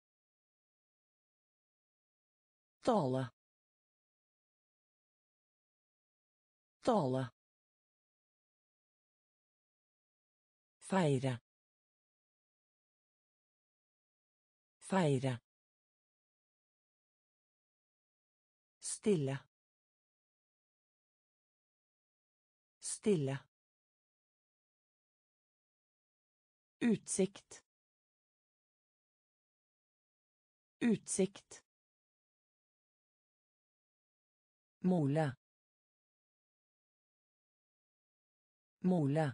Tale. Tale. Feire. Feire. Stille. Stille. Utsikt. Utsikt. Mole. Mole.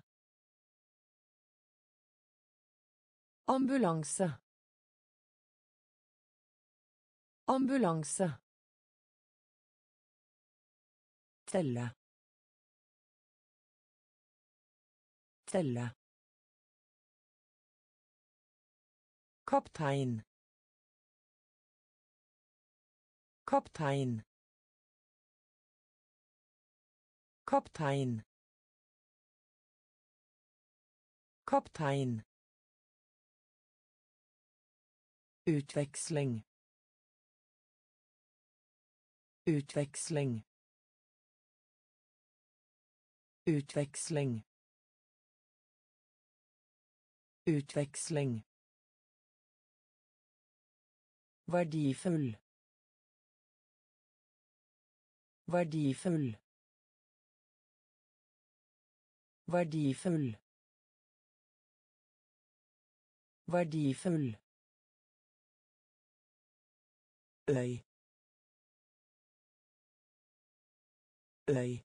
Ambulanse. Ambulanse. Telle. Telle. Kaptein. Kaptein. Kaptein. Kaptein. Utveksling. Utveksling. Utveksling. Utveksling. Verdifull. Verdifull. Verdifull. Verdifull. Øy. Øy.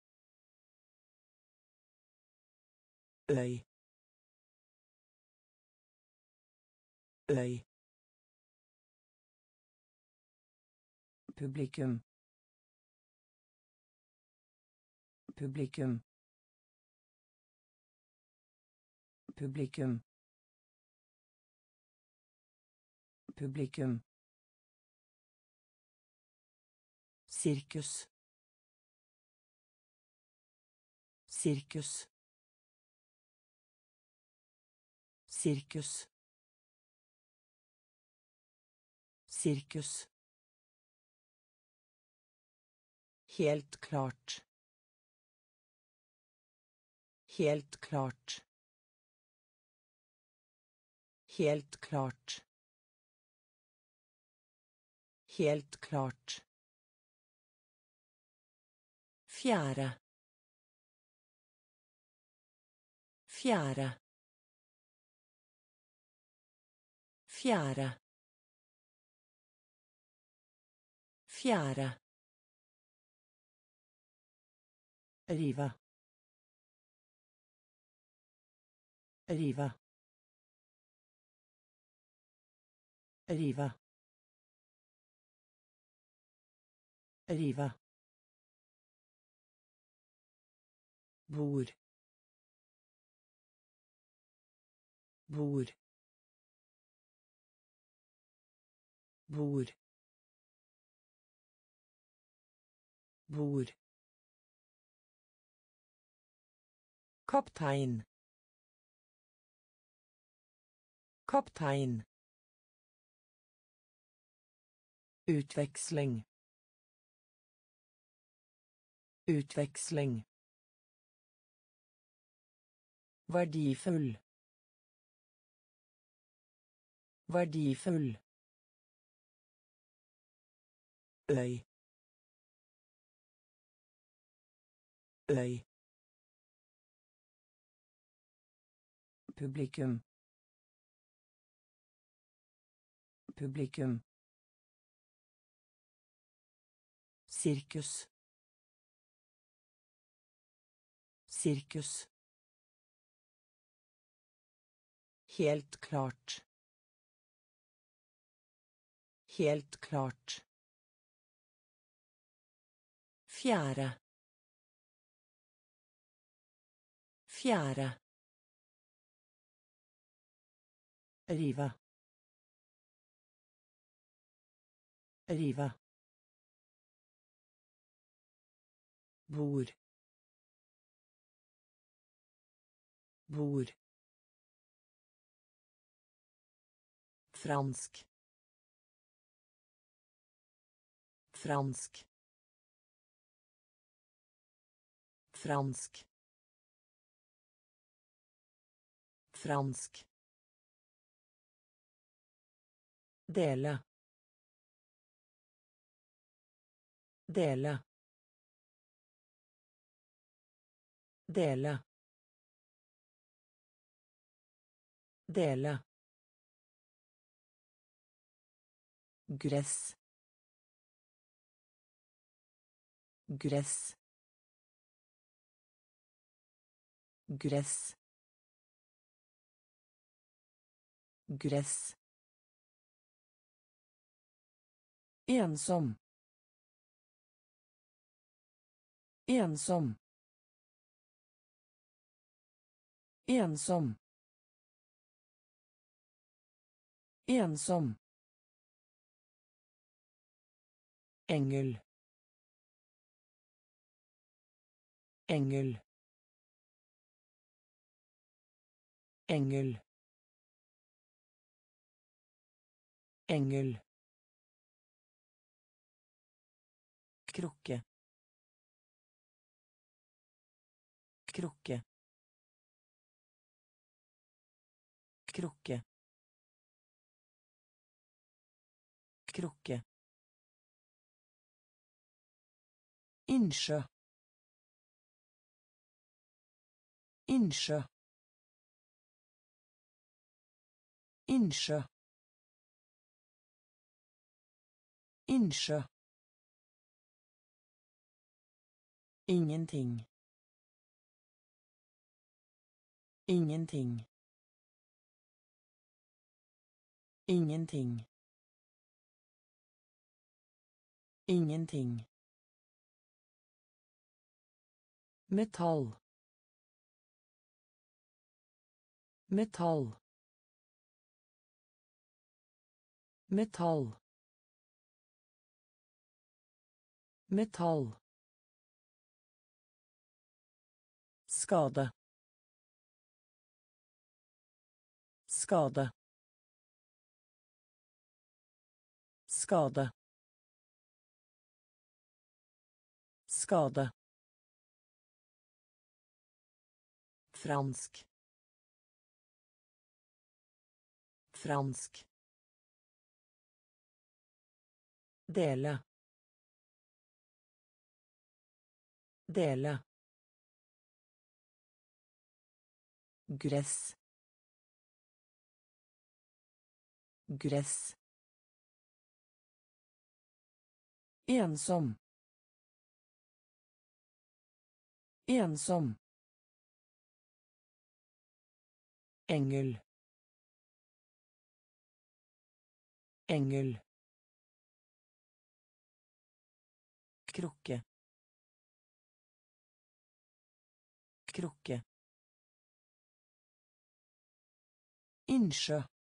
Øy. Øy. Publikum. Publikum. Publikum. Publikum. Sirkus. Sirkus. Sirkus. Sirkus. Helt klart. Helt klart. Helt klart. Helt klart. Fjære. Fjære. Fjære. Fjære. Rive. Rive. Rive. Rive. Bord. Bord. Bord. Bord. Kaptein. Kaptein. Utveksling. Utveksling. Verdifull. Verdifull. Øy. Øy. Publikum. Publikum. Sirkus. Sirkus. Helt klart. Helt klart. Fjære. Fjære. Rive. Rive. Bord. Bord. Fransk. Fransk. Fransk. Fransk. Dele. Dele. Dele. Dele. Gress. Gress. Gress. Gress. Ensom. Ensom. Ensom. Ensom. Engel. Engel. Engel. Engel. Krukke. Krukke. Krukke. Krukke. Innsjø. Innsjø. Innsjø. Innsjø. Ingenting. Ingenting. Ingenting. Ingenting. Metall. Metall. Metall. Metall. Skade. Skade. Skade. Skade. Fransk. Fransk. Dele. Dele. Gress. Gress. Ensom. Ensom. Engel. Engel. Krukke. Krukke. Innsjø.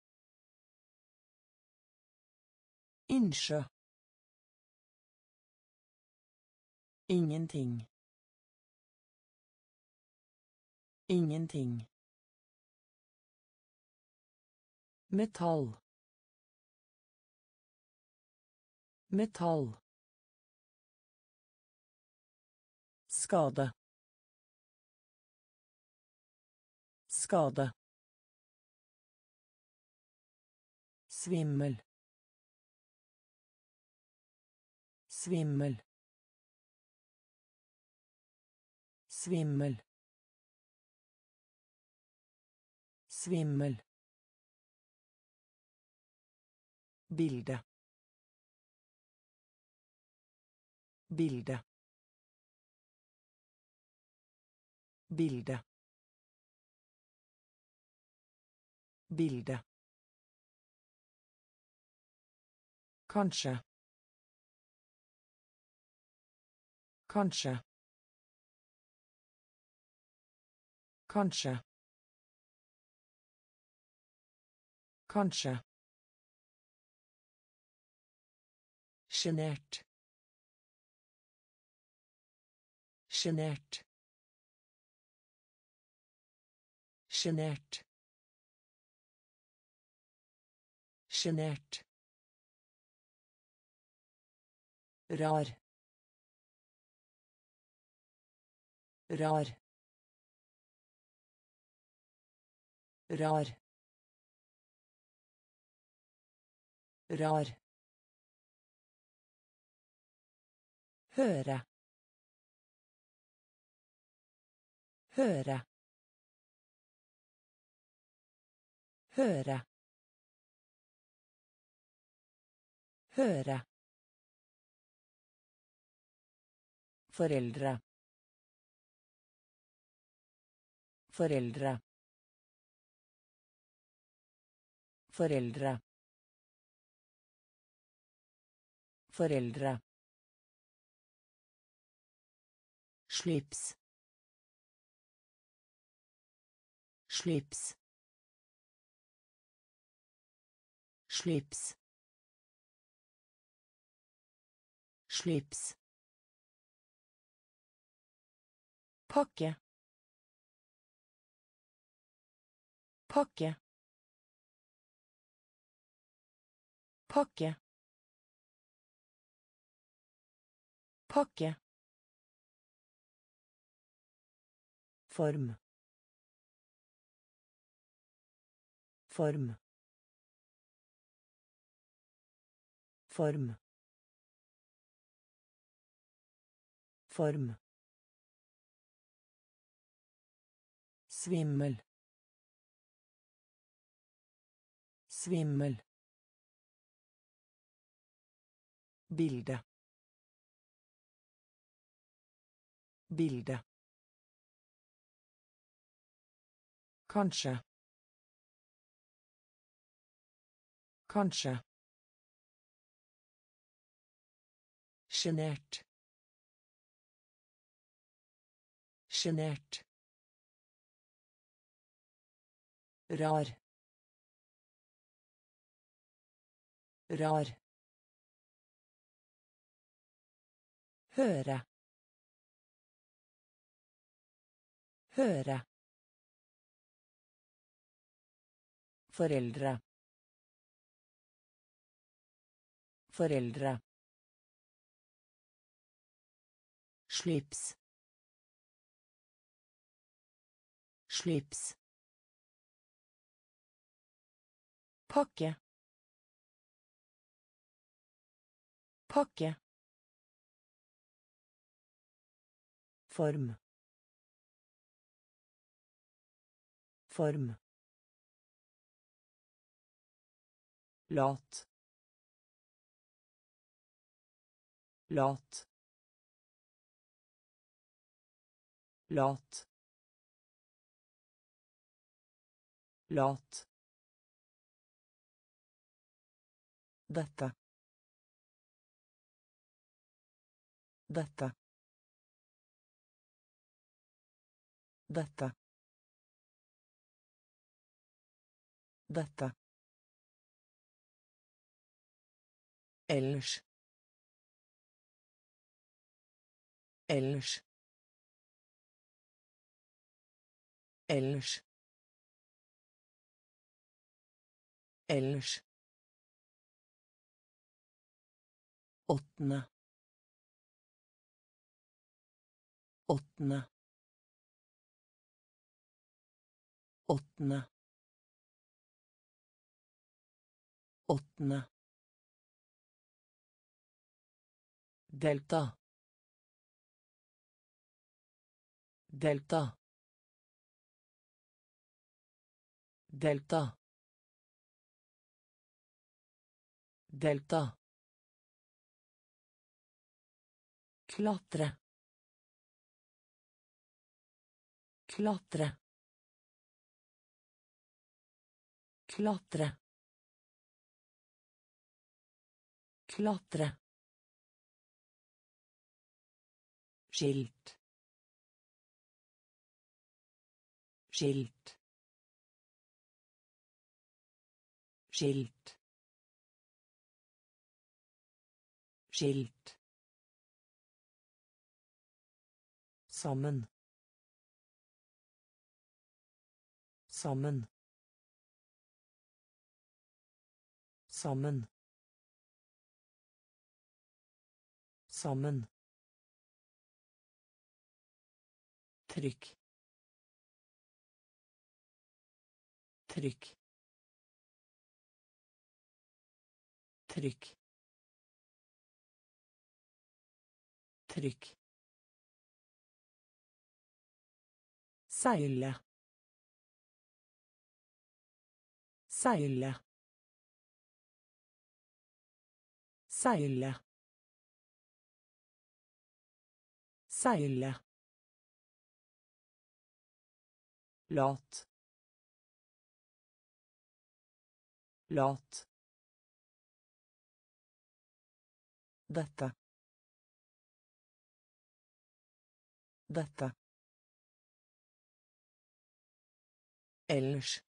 Innsjø. Ingenting. Ingenting. Metall. Metall. Skade. Skade. Svimmel. Svimmel. Svimmel. Svimmel. Bilde. Bilde. Bilde. Bilde. Kanskje. Kanskje. Kanskje. Kanskje. Sjenert. Sjenert. Sjenert. Sjenert. Rar. Rar. Rar. Rar. Høre. Høre. Høre. Høre. Foreldre. Foreldre. Foreldre. Foreldre. Slips. Slips. Slips. Slips. Pakke. Pakke. Pakke. Pakke. Form. Form. Form. Form. Svimmel. Svimmel. Bilde. Bilde. Kanskje. Kanskje. Sjenert. Sjenert. Rar. Rar. Høre. Høre. Foreldre. Foreldre. Slips. Slips. Pakke. Pakke. Form. Form. Lat. Lat. Lat. Lat. Dette. Dette. Dette. Dette. Ellers. Ellers. Ellers. Ellers. Åttende. Åttende. Åttende. åttende. Delta. Delta. Delta. Delta. Klatre. Klatre. Klatre. Klatre. Skilt. Skilt. Skilt. Skilt. Sammen. Sammen. Sammen. Sammen. Trykk. Trykk. Trykk. Trykk. Seile. Seile. Seile. Seile. Lat. Lat. Dette. Dette. Ellers.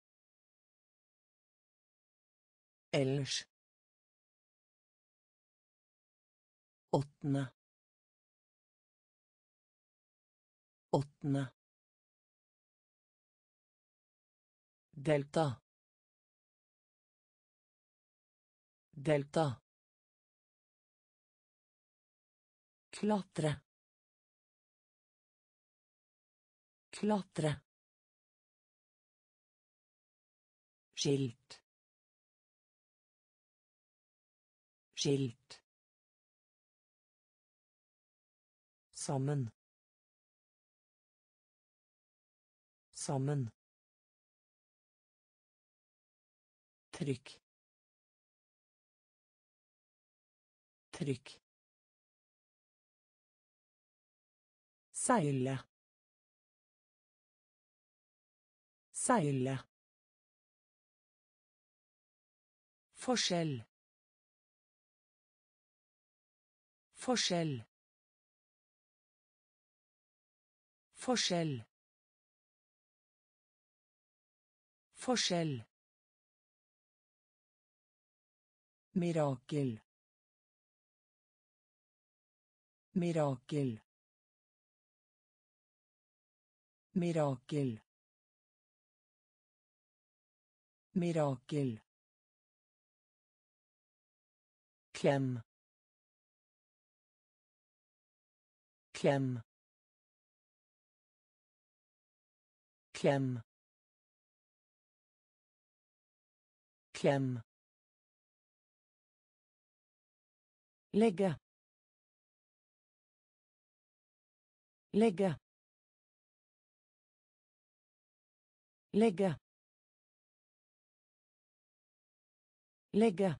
Ellers. Åttende. Åttende. Delta. Delta. Klatre. Klatre. Skilt. Skilt. Sammen. Sammen. Trykk. Trykk. Seile. Seile. Forskjell. Forskjell. Forskjell. Forskjell. Mirakel. Mirakel. Mirakel. Mirakel. Klem. Klem. Klem. Klem. Legge. Legge. Legge. Legge.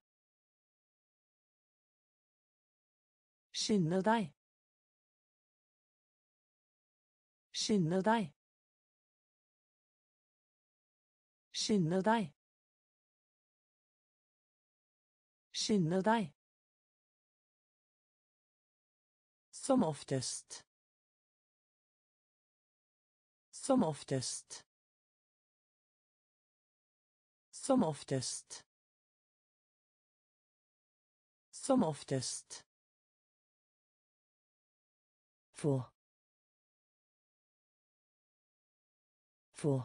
Skynde deg. Skynde deg. Skynde deg. Skynde deg. Som oftest. Som oftest. Som oftest. Som oftest. Få. Få.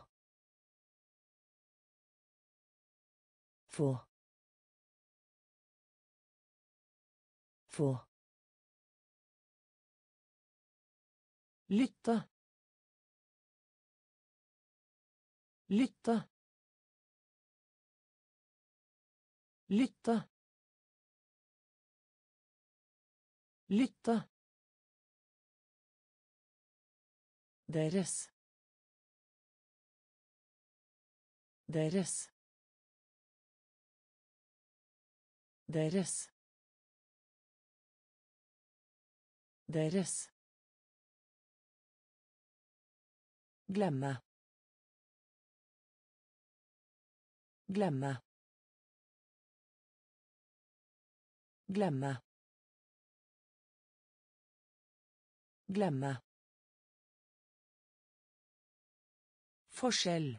Få. Få. Lytte. Lytte. Lytte. Lytte. Deres. Deres. Deres. Deres. Glemme. Glemme. Glemme. Glemme. Forskjell.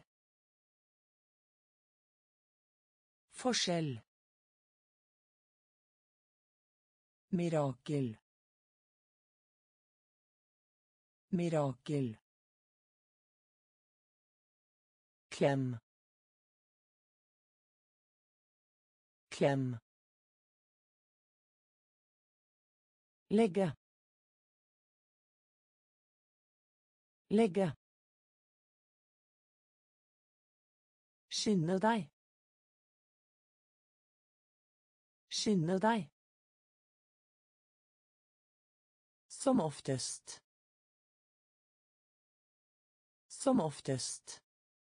Forskjell. Mirakel. Mirakel. Klem. Klem. Legge. Legge. Skynde deg. Skynde deg. Som oftest. Som oftest.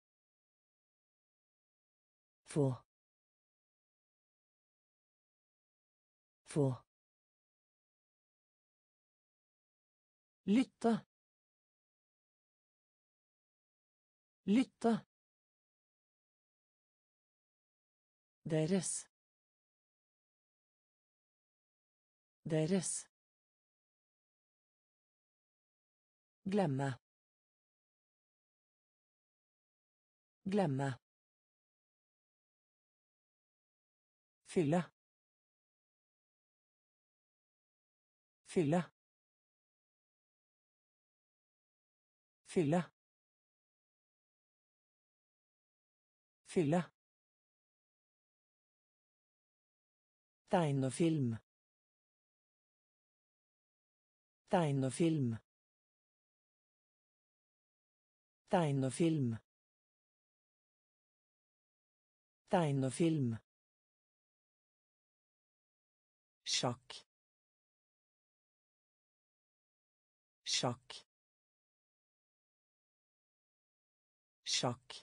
Få. Få. Lytte. Lytte. Deres. Deres. Glemme. Glemme. Fylle. Fylle. Fylle. Fylle. Tegnefilm. Tegnefilm. Tegnefilm. Tegnefilm. Sjakk. Sjakk. Sjakk.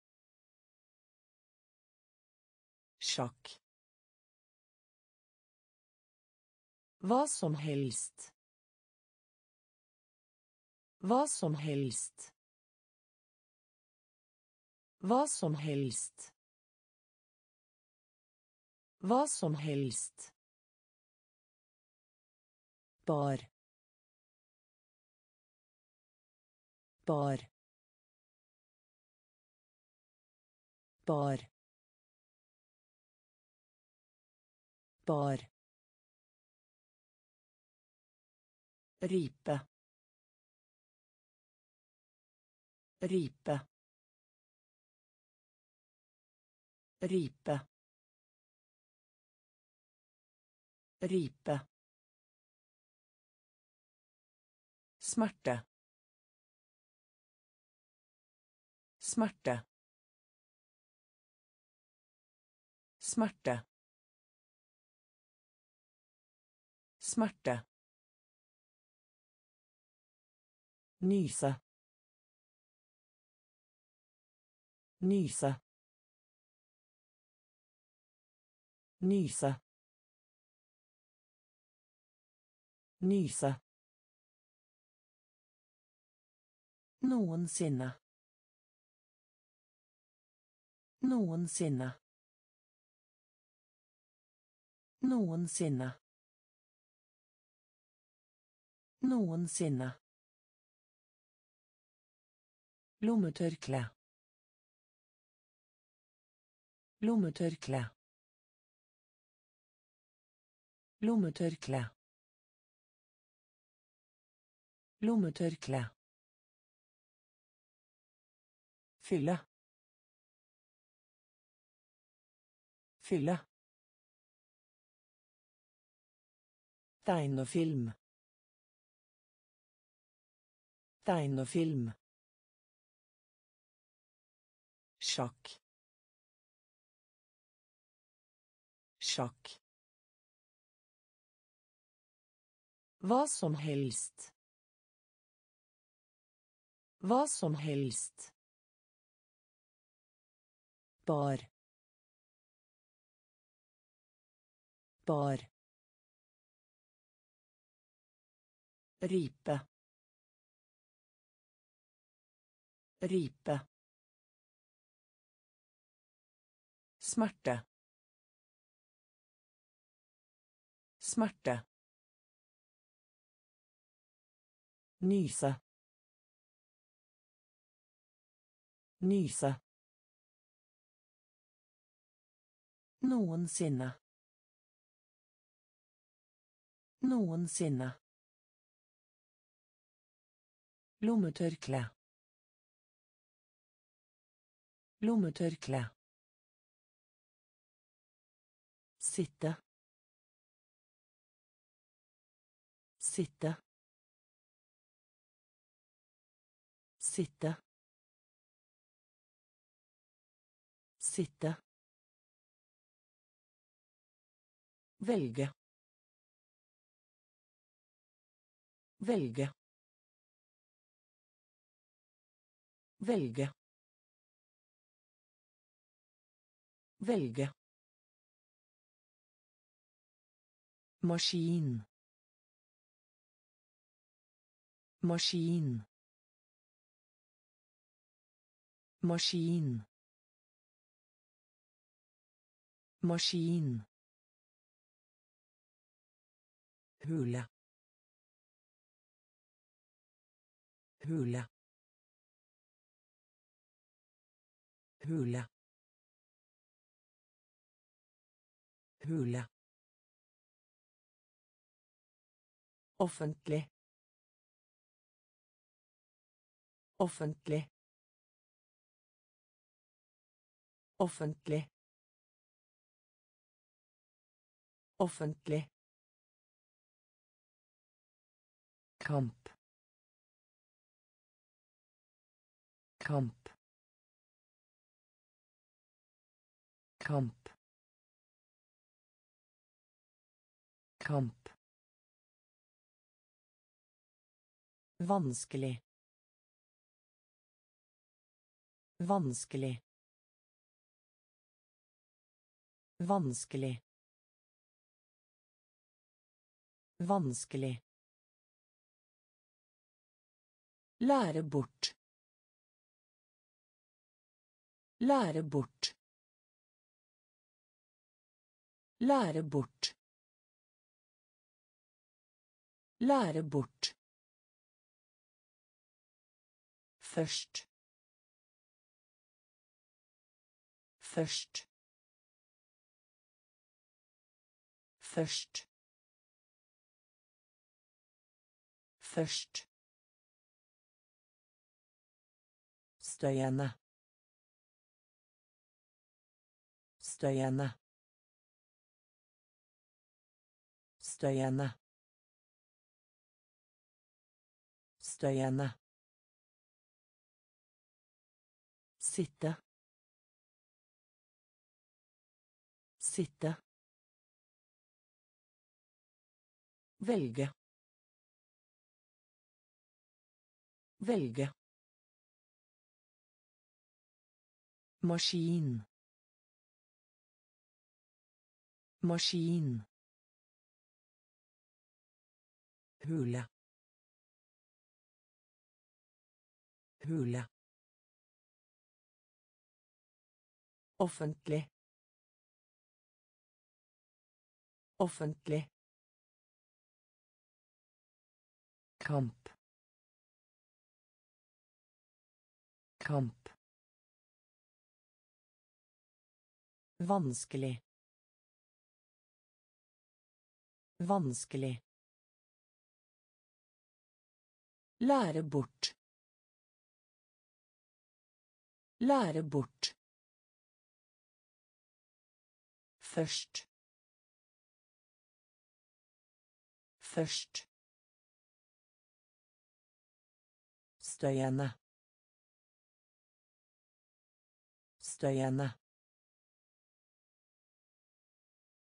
Sjakk. Hva som helst. Hva som helst. Hva som helst. Hva som helst. Bar. Bar. Bar. Bar. Ripe. Ripe. Ripe. Ripe. Smerte. Smerte. Smerte. Smerte. Nyse. Nyse. Nyse. Nyse. Noensinne. Noensinne. Noensinne. Noensinne. Lommetørkle. Lommetørkle. Lommetørkle. Lommetørkle. Fylle. Fylle. Tegnefilm. Tegnefilm. Sjakk. Sjakk. Hva som helst. Hva som helst. Bar. Bar. Ripe. Ripe. Smerte. Smerte. Nyse. Nyse. Noensinne. Noensinne. Lommetørkle. Lommetørkle. Sitte. Sitte. Sitte. Sitte. Velge. Velge. Velge. Velge. Maskin. Maskin. Maskin. Maskin. Hule. Hule. Hule. Hule. Offentlig. Offentlig. Offentlig. Offentlig. Kamp. Kamp. Kamp. Kamp. Vanskelig. Vanskelig. Vanskelig. Vanskelig. Lære bort. Lære bort. Lære bort. Lære bort. Først. Først. Først. Først. Støyende. Støyende. Støyende. Støyende. Sitte. Sitte. Velge. Velge. Maskin. Maskin. Hule. Hule. Offentlig. Offentlig. Kamp. Kamp. Vanskelig. Vanskelig. Lære bort. Lære bort. Først. Først. Støyende. Støyende.